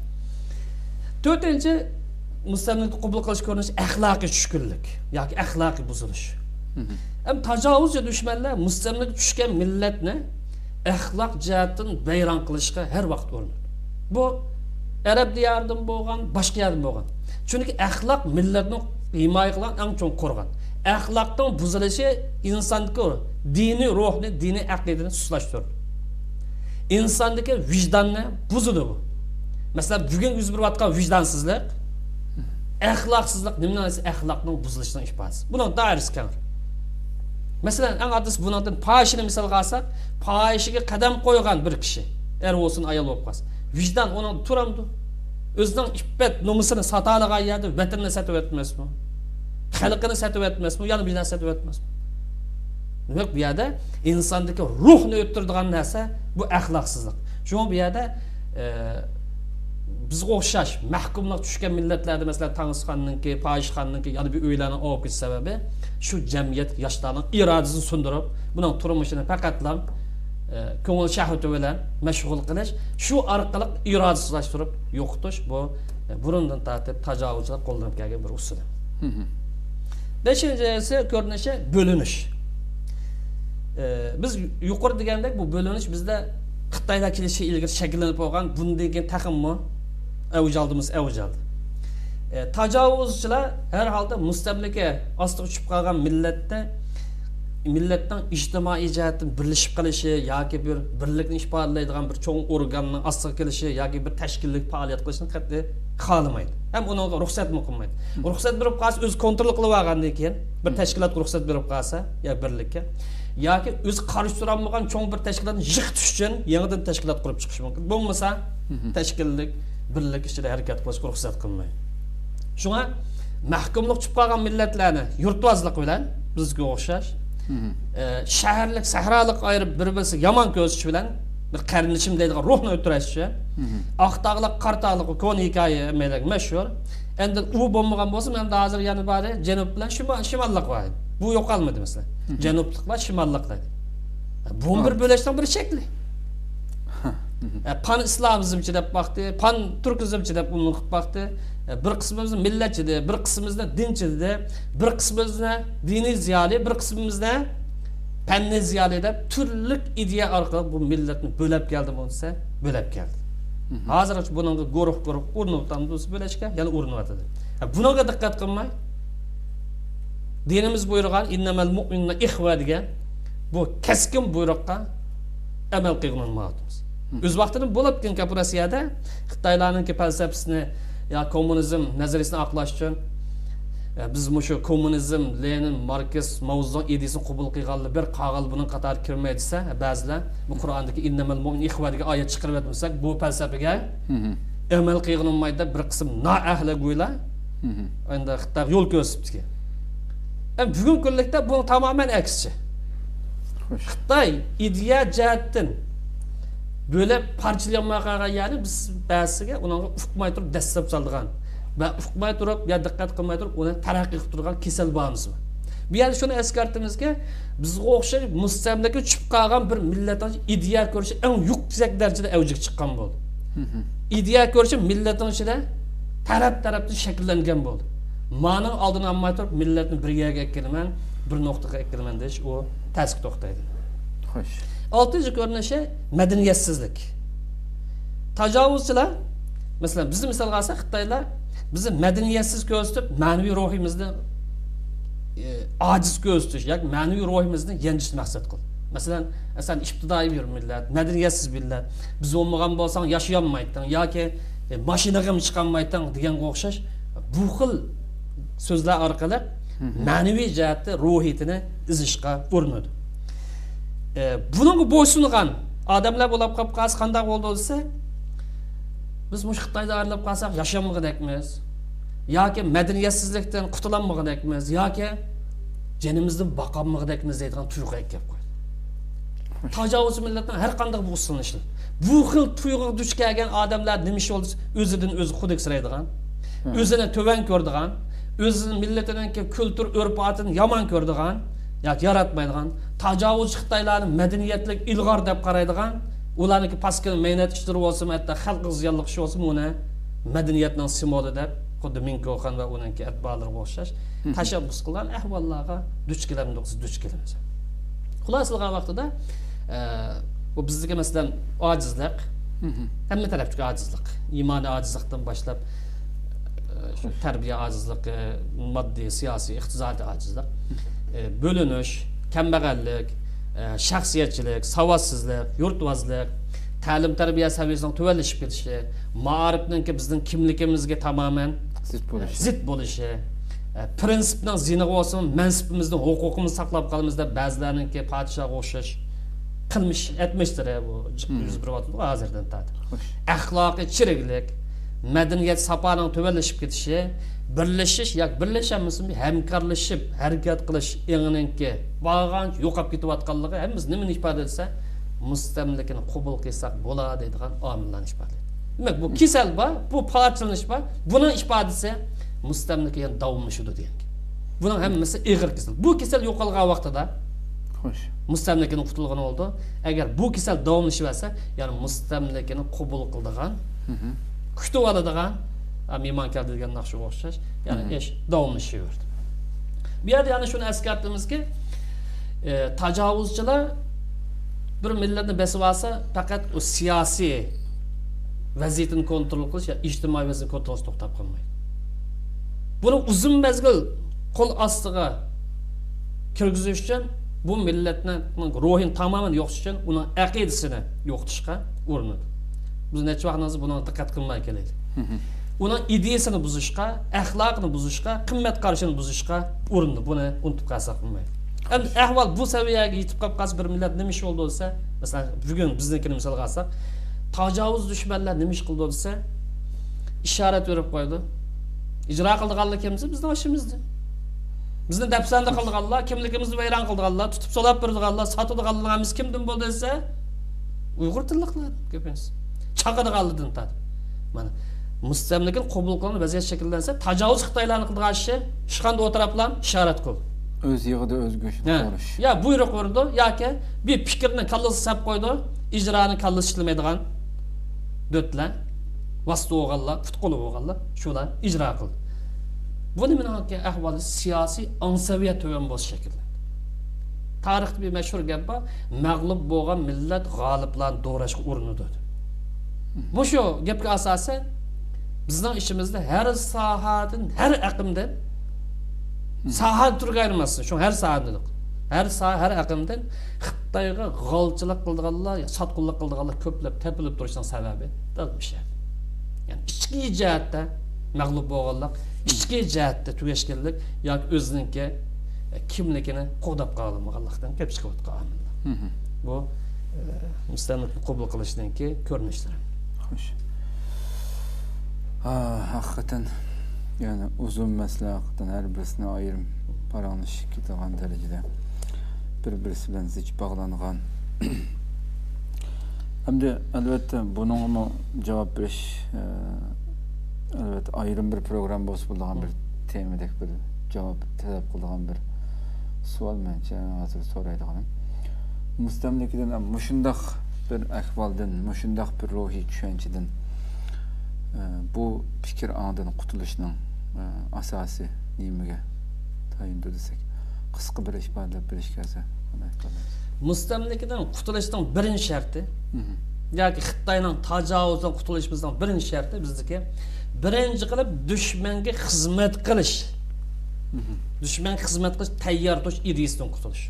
To'rtinchi mustamlikni qabul qilish ko'rinishi axloqiy tushkunlik yoki axloqiy buzilish. Ham tajovuzchi dushmanlar mustamlikka tushgan millatni axloq jihatdan bayron qilishga har vaqt urinadi. Bu arab diyaridan bo'lgan, boshqa yerdan bo'lgan. Chunki axloq millatni himoya qilgan eng chong qo'rg'on. Axloqning buzilishi insonning diniy ruhni, diniy aqidani sustlashtiradi. İnsondagi vijdonni buzadi bu. Masalan, bugun yuz berayotgan vijdonsizlik axloqsizlik nima narsa axloqning buzilishining ifodasi. Buning doirasi keng. Masalan, eng oddiy bundan fohishni misol olsak, fohishiga qadam qo'ygan bir kishi, er bo'lsin, ayol bo'lib qolsa, vijdon uni turamdi. O'zining iffat nomusini sotalagan yerda vatanni sotib o'tmasmi? Xalqini sotib o'tmasmi? Yana bir narsa sotib o'tmasmi? Demak, bu yerda insondagi ruhni o'ttiradigan narsa bu axloqsizlik. Shu bu yerda bizga o'xshash mahkumlik tushgan millatlarda masalan Tang'isxonniki, Payishxonniki yana bir o'ylarni olib ketish sababi shu jamiyat yoshlarning irodasini sundirib, buning turmushini faqatlam ko'ngil shahvati bilan mashg'ul qilish, shu orqali irodasizlashtirib yo'qotish bu burundan tartib tajovuzchilar qo'llanib kelgan bir usul. beshinchisi ko'rinishi bo'linish. Biz yuqori degandek bu bo'linish bizda Xitoyda kelishi ilgari shakllanib bo'lgan, bundan keyin taqimmi avj oldimiz avj oldi. Tajovuzchilar har holda mustamlika ostiga tushib qolgan millatda millatning ijtimoiy jihatdan birlashib qolishi yoki bir birlikni ifodalaydigan bir cho'ng organning ostiga kelishi yoki bir tashkillik faoliyat qilishni qat'iy xohlamaydi. Ham unga ruxsat qilmaydi. Ruxsat berib qolsa o'z kontrol qilib olgandan keyin bir tashkilotga ruxsat berib qolsa yo birlikka yoki o'z qarshi tura olmagan cho'ng bir tashkilotni yiqitish uchun yangidan tashkilot qurib chiqish mumkin. Bo'lmasa tashkillik birlik ichida harakat qilishga ruxsat qilmaydi. Shunga mahkumlik tushib qolgan millatlarni yurtvozlik bilan bizga o'xshash shaharlik, sahrolik ayirib bir-birisiga yomon ko'rsatish bilan bir qarinishim deydigan ruhni o'tirish uchun oqtog'liq, qartog'liq ko'n hikoya me'lak mashhur. Endi u bo'lmagan bo'lsa, menda hozir yana bari janub bilan shimollik bor. Bu yo'qolmadi masalan. Janubliklar shimolliklar. Bu bir bo'lishdan bir shakli. Pan islomizmchi deb baxti, pan turkizmchi deb uni qilib baxti. Bir qismimizni millatchida, bir qismimizni dinchida, bir qismimizni diniy ziyoli, bir qismimizni fanni ziyoli deb turli ideya orqali bu millatni bo'lib keldi bo'lsa, bo'lib keldi. Hozir buningga guruh-guruh urinib bo'lishga, yana urinyapti. Bunga diqqat qilmay dinimiz buyurgan innamal mu'minuna ihva degan bu keskin buyruqqa amal qilganimiz. O'z vaqtida bo'lib ketgan Kaprasiyada Xitoylarning falsafasini ya kommunizm nazariyasini aqlash uchun biz mushu kommunizm, Lenin, Marks, Mao'zedong ideyasini qabul qilganlar bir qag'al buning qatori kirmaydi desa, ba'zilar bu Qur'ondagi innamal mu'min ihva degan oyat chiqarib o'tmasak, bu falsafaga amal qilganmaydi deb bir qism noahli go'ylar endi Xitoy yo'l ko'rsatdi. Ham bugun kunlikda bu tamoman aksicha. Xitoy ideya jihatdan böyle parçalanmaya qolgan yani biz ba'siga ularga uqmay turib dastlab soldigan va uqmay turib ya diqqat qilmay turib uni taraqqiy qilib turgan kasal bormiz. Bu yerda shuni eskartimizga bizga o'xshash mustamlaka tushib qolgan bir millatning ideya ko'rishi eng yuksak darajada avjiga chiqqan bo'ldi. Ideya ko'rishi millatning ichida taraf-tarafdan shakllangan bo'ldi. Ma'ni oldini olmay turib millatni bir yerga kelman, bir nuqtaga kelman deyish u tasdiq to'xtaydi. Xo'sh. Altıncı ko'rinishi madaniyatsizlik. Tajovuzchilar, masalan, bizni misol olsak, Xitoylar bizni madaniyatsiz ko'rsatib, ma'naviy ruhimizni ojiz ko'rsatish yoki ma'naviy ruhimizni yanchish maqsad qildi. Masalan, asan ibtidoiy bir millat, madaniyatsiz millat, biz bo'lmagan bo'lsang yashayolmayding yoki mashinaga ham chiqolmayding deganga o'xshash bu xil so'zlar orqali ma'naviy jihatda ruhiyatini izishga urinadi. Bunun bo'ysungan odamlar bo'lib qolib qolsa qanday bo'ldi desa, biz mush Xitoyda ayrılib qolsak yashamaydiganmiz yoki madaniyatsizlikdan qutulanmaydiganmiz yoki jonimizdan boqolmaydiganmiz deydigan tuyg'uga kelib qo'ydi. Tajovuz millatning har qanday bu usulnishi. Bu xil tuyg'uga duch kelgan odamlar nima ish bo'ldi? O'zidan o'zi xudiksiraydigan, o'zini to'van ko'rdigan, o'zining millatining kultur urf-odatini yomon ko'rdigan yoki yaratmaydigan, tajovuz Xitoylarning madaniyatlik ilg'or deb qaraydigan, ularniki paskil mehnat ishtirib olsa, hatto xalq ziyonlik ish olsa, uni madaniyatning simvoli deb xuddi Minkoxan va uningki atbolariga o'xshash tashabbus qilgan ahvollarga duch kelamiz, duch kelamiz. Xulosa qilgan vaqtida bu bizga masalan ojizlik, hamma tarafdagi ojizlik, iymoniy ojizlikdan boshlab tarbiya ojizligi, moddiy, siyosiy, iqtisodiy ojizlik, bölünüş, kambag'allik, shaxsiyatchilik, savodsizlik, yurtvozlik, ta'lim tarbiya saviyasining tuvanlashib ketishi, ma'rifning bizning kimligimizga tamoman zid bo'lishi, zid bo'lishi, prinsipning ziniga bo'lsin, mansibimizning huquqimizni saqlab qolamizda ba'zilarninki podshohga o'xshash qilmish etmishdir bu yuz berayotdi hozirdan tortib. Axloqiy chiriklik, madaniyat safaning tuvanlashib ketishi, birlashish yoki birlashamizmi hamkorlashib harakat qilish engninki bo'lgan yo'qolib ketayotganligi hammamiz nimani ifoda etsa mustamlikani qabul qilsak bo'ladi deydigan omillarni ifodalaydi. demak bu kasal bor, bu parchalanish bor. Buning ifodasi mustamlikaga davomlashuvi degan. Buning hammasi ig'ir kasal. Bu kasal yo'qolgan vaqtida xo'sh, mustamlikaning qutilgani bo'ldi. Agar bu kasal davomlashib olsa, ya'ni mustamlikani qabul qiladigan, kutib oladigan, mehmon keldi degan naqshiga o'xshash, ya'ni ish davomlashaverdi. Bu yerda yana shuni eskartamizki, e, tajovuzchilar bir millatni besib olsa, faqat o siyosiy vaziyatini kontrol qilish ya ijtimoiy vaziyatni kontrol qilish to'xtab qolmaydi. Buni uzun mezgil qo'l ostiga kirgizish uchun bu millatning ruhini tamoman yo'qotish uchun uning aqidasini yo'qotishga urinadi. Biz necha vaqtimiz buni diqqat qilmay kelaylik. Uning ideyasini buzishga, axloqini buzishga, qimmat qarashini buzishga urindi. Buni unutib qolsak bo'lmaydi. Endi ahvol bu saviyaga yetib qolib qolsa bir millat nima ish bo'ldi bo'lsa, masalan, bugun biznikini misol olsak, tajovuz dushmanlar nima ish qildi bo'lsa, ishorat berib qo'ydi. Ijro qildiganlar kimsa bizning ishimizdir. Bizni dafsanda qildiganlar, kimligimizni vayron qildiganlar, tutib solab berdiganlar, sotadiganlarimiz kimdan bo'ldi desa, Uyg'ur tilliklar ko'pincha. Chaqadiganlardan tatib. Mana mustamlikani qabul qilgan vaziyat shakllansa, tajovuz Xitoylarning qilgan ishi ishqanda o'tiriblar ishorat qildi. O'z yig'ida o'z go'shini qo'rish. Ya buyruq berdi yoki bir fikrni kallasi sap qo'ydi, ijroni kallasi ishlamaydigan dötlar, vosita o'g'anlar, futqoli o'g'anlar shular ijro qildi. Bu nimaning ahvoli siyosiy ansaviyat to'g'ri bo'lish shakllanadi. Tarixda bir mashhur gap bor, mag'lub bo'lgan millat g'oliblarni do'rashga urinadi. Bu shu gapga asosan bizning ishimizda har sohadan, har aqimdan soha turga ayirmasın. Şu her sahadalık. Her saha, her aqimdan Xitoyga g'olchilik qildiganlar, sotqinlik qildiganlar ko'plab tepilib turishining sababi dalmishlar. Yani ichki jihatda mag'lub bo'lganlar, ichki jihatda tugashganlik yoki o'zininki kimligini qo'dab qolmaganlikdan kelib chiqayotgan. Bu mustamlikni qabul qilishdagi ko'rinishlar. Xo'sh. Ha, haqiqatan yani uzun maslahatdan her birisine ayırım paranlaşık gittiğin derecede bir-birisi bilen zich bağlanğan. Hem de elbette bunun mu cevap veriş e, elbette ayrım bir program boz bulduğun bir temadek bir cevap talep kıldığın bir sual bence hazır soraydıqanım. Mustamlikiden muşundaq bir ahvaldan, muşundaq bir ruhi düşünceden bu fikir andan qutuluşning asası nimaga tayinli desek qisqa bir ifodalab berishga qanday qilamiz? Mustamlikadan qutulishning birinchi sharti yoki Xitoyning tajovuzdan qutulishimizning birinchi sharti bizniki birinchi qilib dushmanga xizmat qilish. Dushmanga xizmat qilish tayyor turish ideyasidan qutulish.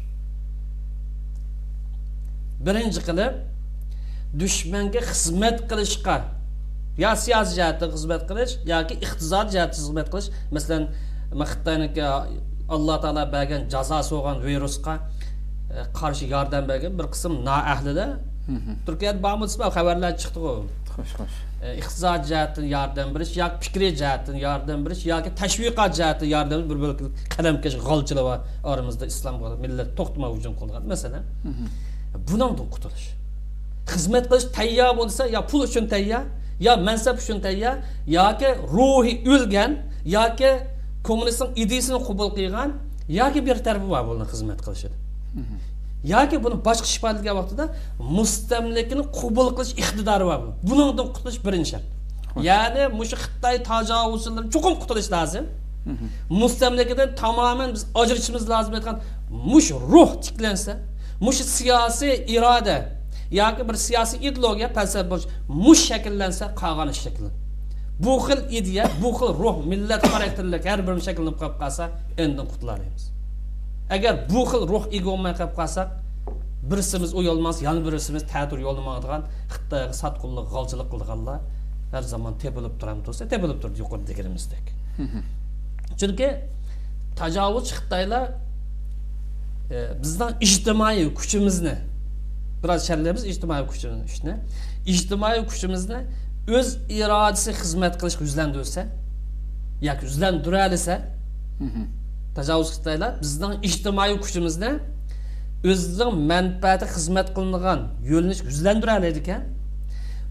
Birinchi qilib dushmanga xizmat qilishga ya siyosiy jihatda xizmat qilish yoki iqtisodiy jihatda xizmat qilish. Masalan, Xitoyniki Alloh taolo bergan jazosi bo'lgan virusga qarshi yordam bergan bir qism noahlida Turkiyada ba'mitsba xabarlar chiqdi-ku. Xo'sh, xo'sh. Iqtisodiy jihatdan yordam berish yoki fikriy jihatdan yordam berish yoki tashviqot jihatdan yordam bir bo'lib qalamkash g'olchilar va oramizda islomga millat to'xtamay hujum qilgan. Masalan, bundan qutulish. Xizmat qilish tayyor bo'lsa, ya pul uchun tayyor, ya mansab uchun tayyor, yoki ruhi o'lgan, yoki kommunistning ideyasini qabul qilgan, yoki bir tarafi bor bo'lgan xizmat qilishida. Yoki buni boshqa shifodlagan vaqtida mustamlikani qabul qilish iqtidori bor. Buningdan qutulish birinchi shart. Ya'ni mushu Xitoy tajovuzchilardan chuqur qutulish lozim. Mustamlikadan tamoman biz ajrashimiz lozim aytgan mush ruh tiklansa, mush siyosiy iroda yoki bir siyosiy ideologiya falsafa bo'lish mush shakllansa qolgan ish shakllanadi. Bu xil ideya, bu xil ruh, millat xarakterlik har bir shakllanib qolib qolsa, endan qutularmiz. Agar bu xil ruh ega olmay qolib qolsak, birisimiz uyolmas, yana birisimiz ta'tir yo'lmaydigan Xitoyga sotqinlik, g'olchilik qilganlar har zamon tepilib turamiz bo'lsa, tepilib turdi yuqorida deganimizdek. Chunki tajovuz Xitoylar e, bizdan ijtimoiy kuchimizni biraz sharhlaymiz, ijtimoiy kuchimizni, ijtimoiy kuchimizni o'z irodasi xizmat qilishga yuzlandirsa yoki yuzlantiralisa, tajovuz Xitoylar bizning ijtimoiy kuchimizni o'zining manfaati xizmat qilinadigan yo'lni yuzlantira oladi ekan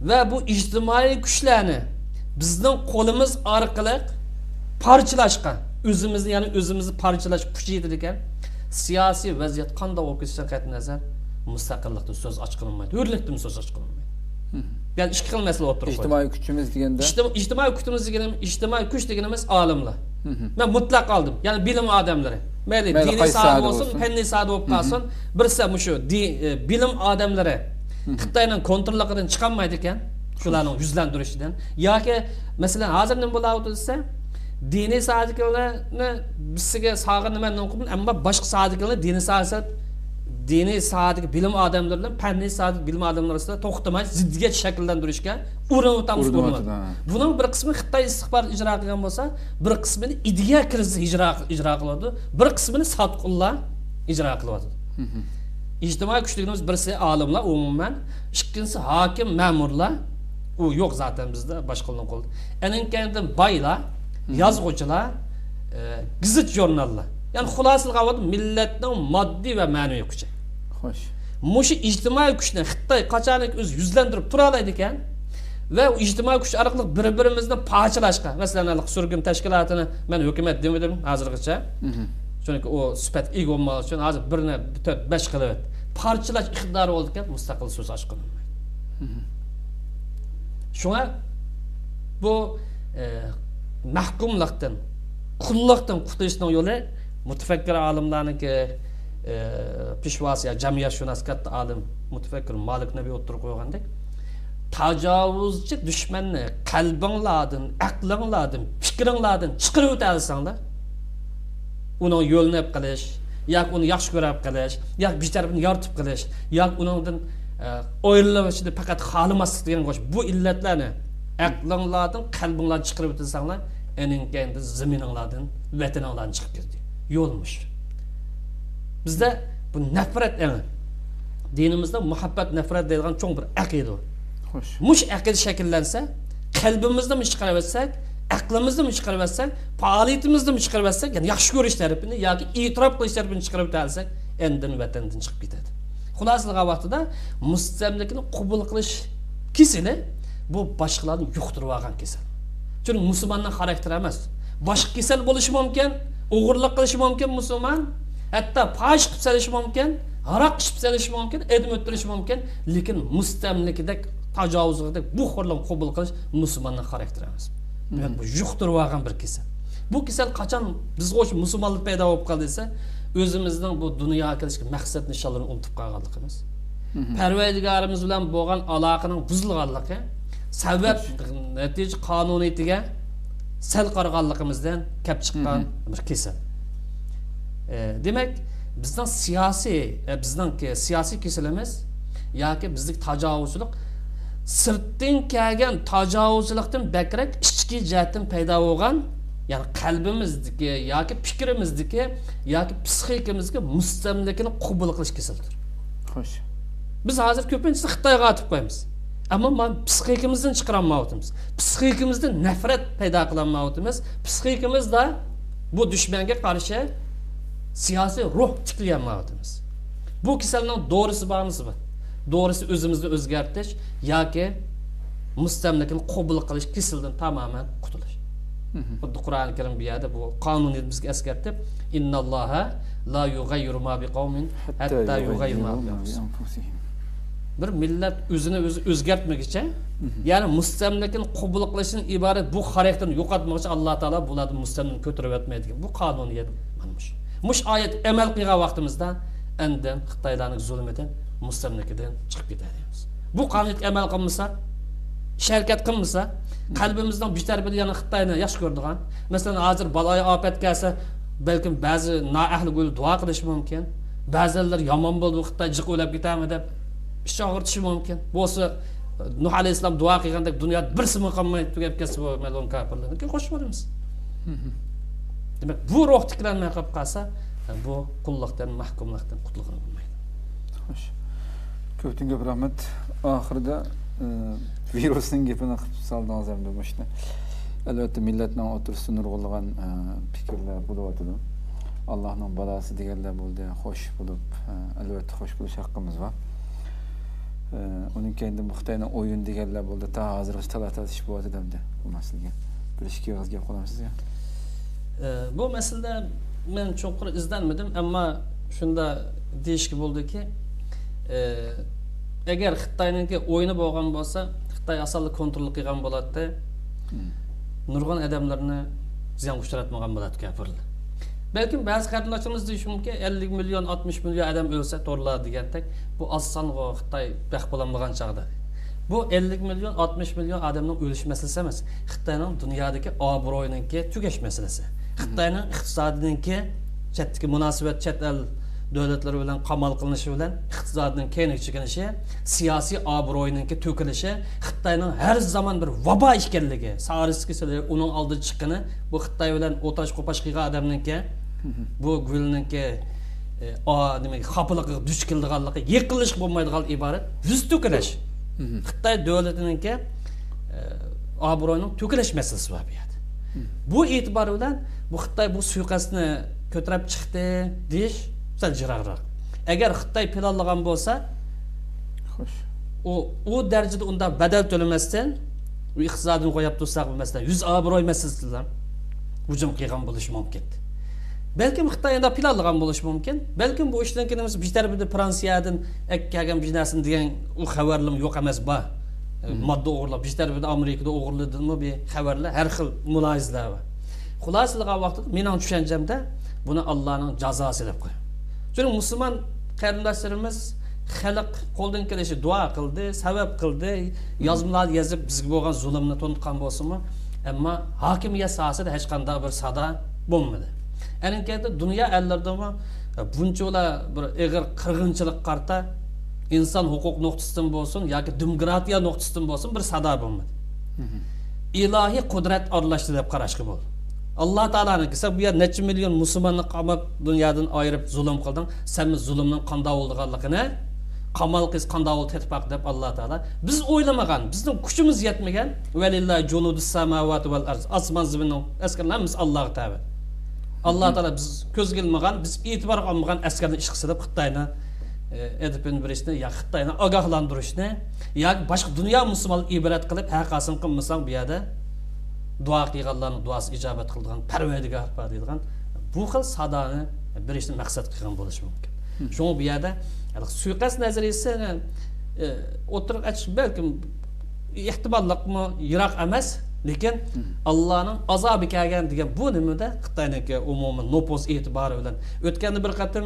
va bu ijtimoiy kuchlarni bizning qo'limiz orqali parchalashga, o'zimizni, ya'ni o'zimizni parchalash kuchi yetar ekan, siyosiy vaziyat qanday bo'lib ketishidan qat'iy nazar mustaqillikdan so'z ochqilinmaydi, hurlikdan so'z ochqilinmaydi. Yani ikki xil masala o'tirib qo'ydi. İjtimoiy kuchimiz deganda, ijtimoiy kuchimiz deganimiz, ijtimoiy kuch deganimiz olimlar. Men mutlaq oldim. Ya'ni bilim odamlari. Mayli diniy soha bo'lsin, fanniy soha bo'lib qolsin, birsa mushu bilim odamlari Xitoyning kontrolligidan chiqolmaydi ekan, shularning yuzlantirishidan yoki masalan hozir nima bo'layapti desa, diniy sohalarni bizga sog'in nima nima, ammo boshqa sohalarni diniy soha diniy sohadagi bilim odamlari bilan fanniy sohadagi bilim odamlari orasida to'xtamay ziddiyat shakllantirishga urinib o'tamiz. Buning bir qismi Xitoy istixborot ijro qilgan bo'lsa, bir qismini idea krizi ijro ijro qiladi, bir qismini sotqinlar ijro qilyapti. İjtimoiy kuchligimiz birisi olimlar umuman, ikkinchisi hokim, ma'murlar. U yo'q zaten bizda boshqalarning qo'lida. Aning kayindan boylar, yozuvchilar, gazet jurnallar. Yani xulosaga olib millatning moddiy va ma'naviy kuchi. Xo'sh. Mushu ijtimoiy kuchni Xitoy qachonlik o'z yuzlantirib tura oladi ekan va ijtimoiy kuch orqali bir-birimizni parchalashga, masalan, surgun tashkilotini men hukumat demadim hozirgacha. Chunki u sifat ega bo'lmoq uchun hozir birni to'rt besh qilib parchalash iqtidori bo'ldi ekan, mustaqil so'z ochqilinmaydi. Shunga bu mahkumlikdan, qulluqdan qutulishning yo'li mutafakkir olimlarniki peshvosi ya jamiyatshunos katta olim mutafakkir Malik Nabiy o'tirib qo'ygandek, tajovuzchi dushmanni qalbinglardan, aqlinglardan, fikringlardan chiqarib o'tasanglar, uni yo'lni qilish, yoki uni yaxshi ko'rib qilish, yoki bir tarafini yoritib qilish, yoki uningdan o'ylanishni faqat xolimaslik degan qo'sh, bu illatlarni aqlinglardan, qalbinglardan chiqarib o'tasanglar, ening kendi zamininglardan, vataninglardan chiqib ketdi. Yo'lmuş. Bizde bu nefret yani. Dinimizde muhabbet, nefret deyilgan çok bir akide var. Hoş. Muş akide şekillense, kalbimizde mi çıkarıversek, aklımızda mı çıkarıversek, faaliyetimizde mi çıkarıversek, yani yaxşı görüş tarafını, yoki itiraf qilish tarafını çıkarıp alsak, endin vatandan chiqib ketadi. Xulosaga vaqtida mustamlikni qabul qilish keseli bu boshqalarni yuqtirib olgan kesel. Chunki musulmonning xarakteri emas. Boshqa kesel bo'lishi mumkin. O'g'irlik qilishi mumkin musulmon, hatto fohish qilib salishi mumkin, aroq ichib salishi mumkin, edim o'ttirishi mumkin, lekin mustamlikdek, tajovuzlikdek bu xorlik qabul qilish musulmonning xarakteri emas. Bu yuqtirib olgan bir kasal. Bu kasal qachon bizga o'sha musulmonlik paydo bo'lib qoldi desa, o'zimizning bu dunyoga kelishga maqsad nishonlarini unutib qolganligimiz. Parvardigorimiz bilan bo'lgan aloqaning buzilganligi, sabab natija qonuniyatiga sel qarag'anligimizdan kelib chiqqan bir kasal. E, demak, bizning siyosiy, e, bizning siyosiy kasalimiz yoki bizning tajovuzchilik sirtdan kelgan tajovuzchilikdan bakrak ichki jihatdan paydo bo'lgan, ya'ni qalbimizdagi yoki fikrimizdagi yoki psixikimizga mustamlikni qabul qilish kasalidir. Xo'sh. Biz hozir ko'pincha Xitoyga atib qo'yamiz. Ama man psixikimizdan chiqaranmayapmiz. Psixikimizda nafrat paydo qilanmayapmiz. Psixikimizda bu dushmanga qarshi siyosiy ruh tiklanmayapmiz. Bu kasalning doğrusu bormisi bor. Doğrusu o'zimizni o'zgartirish yoki mustamlikni qabul qilish kasaldan tamoman qutulish. Xuddi Qur'oni Karim bu yerda bu qonuniyat bizga eskartib, innalloha la yughayyiru ma biqawmin hatta yughayyiru ma bi anfusihim. Bir millat o'zini o'zi o'zgartmagicha, ya'ni mustamlikni qabul qilishdan iborat bu xarakterni yo'qotmoqchi Alloh taolo bularni mustamlikni ko'tarib o'tmaydigan bu qonuniyat mana shu. Mush oyat amal qilgan vaqtimizda andan Xitoylarning zulmidan, mustamlikidan chiqib ketamiz. Bu qonuniyat amal qilmasa, sharkat qilmasa, qalbimizdan bir tarafida yana Xitoyni yaxshi ko'rdigan, masalan, hozir baloy ofat kelsa, balkim ba'zi noahli gul duo qilish mumkin, ba'zilar yomon bo'ldi, Xitoy jiq o'lab ketami deb ishog'irtishi mumkin. Bo'lsa Nuh alayhisalom duo qilgandek dunyoda bir simi qolmay tugab ketsa bu malon kafirlarga qo'shib bo'lamiz. Demak, bu ruh tiklanmay qolib qolsa, bu qulluqdan, mahkumlikdan qutulgan bo'lmaydi. Xo'sh. Ko'pdan ko'p rahmat. Oxirida virusning gapini qilib soldingiz ham demoqchi. Albatta millatning o'tirishini nurg'ulg'an fikrlar bo'lyotdi. Allohning balasi deganlar bo'ldi, xo'sh bo'lib, albatta xo'sh bo'lish haqqimiz bor. Onun kendi muhtayına oyun deganlar bo'ldi. Ta hozirgacha talatatish bo'ladi demdi bu masalaga. Bir ikki og'iz gap qolamsiz ya. Bu masalada men cho'qur izlanmadim, ammo shunda deyishki bo'ldiki, agar Xitoyningki o'yini bo'lgan bo'lsa, Xitoy asalli kontrol qilgan bo'ladi, nurg'un odamlarni ziyon uchratmagan bo'ladi gapirdi. Belki bazı qarindoshlarimiz deyishi mumkin, ellik milyon, altmış milyon odam o'lsa to'g'rilar degandek, bu osongo Xitoy baxt bo'lanmagan chog'da. Bu ellik milyon, altmış milyon odamning o'lish masalasi emas. Xitoyning dunyodagi obro'yiningki tugash masalasi. Xitoyning iqtisodiningki chetdagi munosabat chet el davlatlari bilan qamal qilinishi bilan iqtisodining kengayib chiqinishi, siyosiy obro'yiningki to'kilishi, Xitoyning har zaman bir vabo ekanligi, Sariskisilar uning oldiga chiqqani, bu Xitoy bilan o'tash qo'pash qilgan odamningki bu gulninki a demak xafalikqa duch kelganligi, yiqilish bo'lmaydigan iborat yuz to'kilish. Xitoy davlatiningki obro'yining to'kilish masalasi bor bu yerda. Bu e'tibor bilan bu Xitoy bu suiqasdni ko'tarib chiqdi deyish sal jiroqroq. Agar Xitoy planlagan bo'lsa, xo'sh, u u darajada unda badal to'lamasdan, u iqtisodini qo'yib tursak bo'lmasdan yuz obro'y masalasidan hujum qilgan bo'lishi mumkin. Balkim Xitoyda planlagan bo'lishi mumkin. Balkim bu ishdan keyin biz bitaribida Fransiyadan kelgan bir narsani degan u xabarlar yo'q emas ba. Modda o'g'irlab, bitaribida Amerikada o'g'irladimi bir xabarlar, har xil mulohazalar bor. Xulosalar vaqtida mening tushanchamda buni Allohning jazosi deb qo'yadi. Chunki musulmon qarindoshlarimiz xalq qo'ldan kelishi duo qildi, sabab qildi, yozmalar yozib bizga bo'lgan zulmni to'nitgan bo'lsa-mu, ammo hokimiyat sohasida hech qanday bir sada bo'lmadi. Aninkada dunyo ellardami bunchalar bir ig'ir qirg'inchilik qarta inson huquq nuqtasidan bo'lsin yoki demokratiya nuqtasidan bo'lsin bir sada bo'lmadi. Ilohiy qudrat aralashdi deb qarashga bo'ldi. Allah Teala'nın ki sen bu yer neçe milyon Müslümanlık qamak dünyadan ayırıp zulüm kıldın. Sen mi zulümün qanday olduğanlığını qamal qız qanday ol tetbaq deb Allah Teala biz oylamagan, bizning kuchimiz yetmagan velillahi junudus samawati vel arz. Asman zibinin askerlerimiz Allah'a tabi. Allah Teala biz ko'z kelmagan, biz e'tibor olmagan askerni ish qilib Xitoyni edipin birishni ya Xitoyni ogohlantirishni ya boshqa dunyo musulmonlar ibrat qilib haqasin qilmasang bu yerda duo qilganlarning duosi ijobat qilgan Parvardigor bor deydigan bu xil sadoni birishni maqsad qilgan bo'lishi mumkin. Shu bu yerda suiqasd nazariyasini o'tirib aytish balkim ehtimolliqmi yiroq emas, lekin Allohning azobi kelgan degan bu nimada Xitoyniki umuman nopos e'tibori bilan o'tganda bir qatim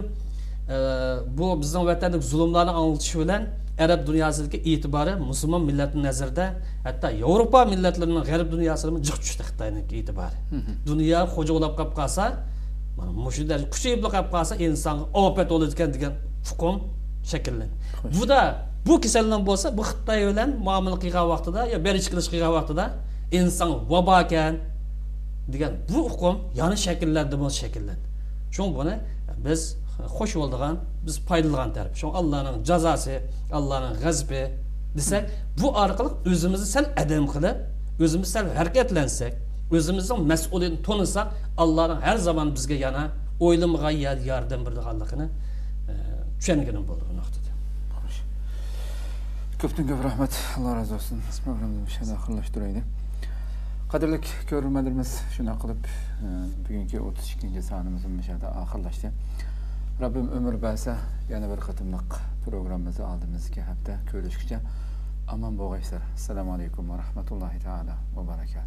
bu bizning vatandagi zulmlarni anglatish bilan Arab dunyosidagi e'tibori musulmon millatning nazarida hatto Yevropa millatlarining g'arb dunyosiga jiq tushdi Xitoyniki e'tibori. Dunyo xo'jolab qolib qolsa, mana mushunda kuchayib qolib qolsa insonga ofat bo'ladigan degan hukm shakllanadi. Bu da bu kasallik bo'lsa, bu Xitoy bilan muomala qilgan vaqtida yo berish qilish qilgan vaqtida inson vabo ekan degan bu hukm yana shakllandi, bu shakllandi. Shuning buni biz xo'sh bo'ldigan, biz foydalagan taraf. Shu Allohning jazosi, Allohning g'azabi desak, bu orqali o'zimizni sal adam qilib, o'zimiz sal harakatlansak, o'zimizning mas'uliyatini tonisak, Allohning har zaman bizga yana o'ylamag'an yordam berganligini tushunganim bo'ldi bu nuqtada. Xo'sh. Ko'pdan ko'p rahmat. Alloh razı olsun. Programimizni shunday oxirlashtiraylik. Qadrli ko'ruvchilarimiz, shuna qilib bugungi o'ttiz ikkinchi sonimizni mishada oxirlashdi. Rabbim ömür berse yana bir qatımlıq programımızı aldığımızki hafta görüşkice aman boğayslar. Assalamu alaikum ve rahmetullahi teala ve berekatuhu.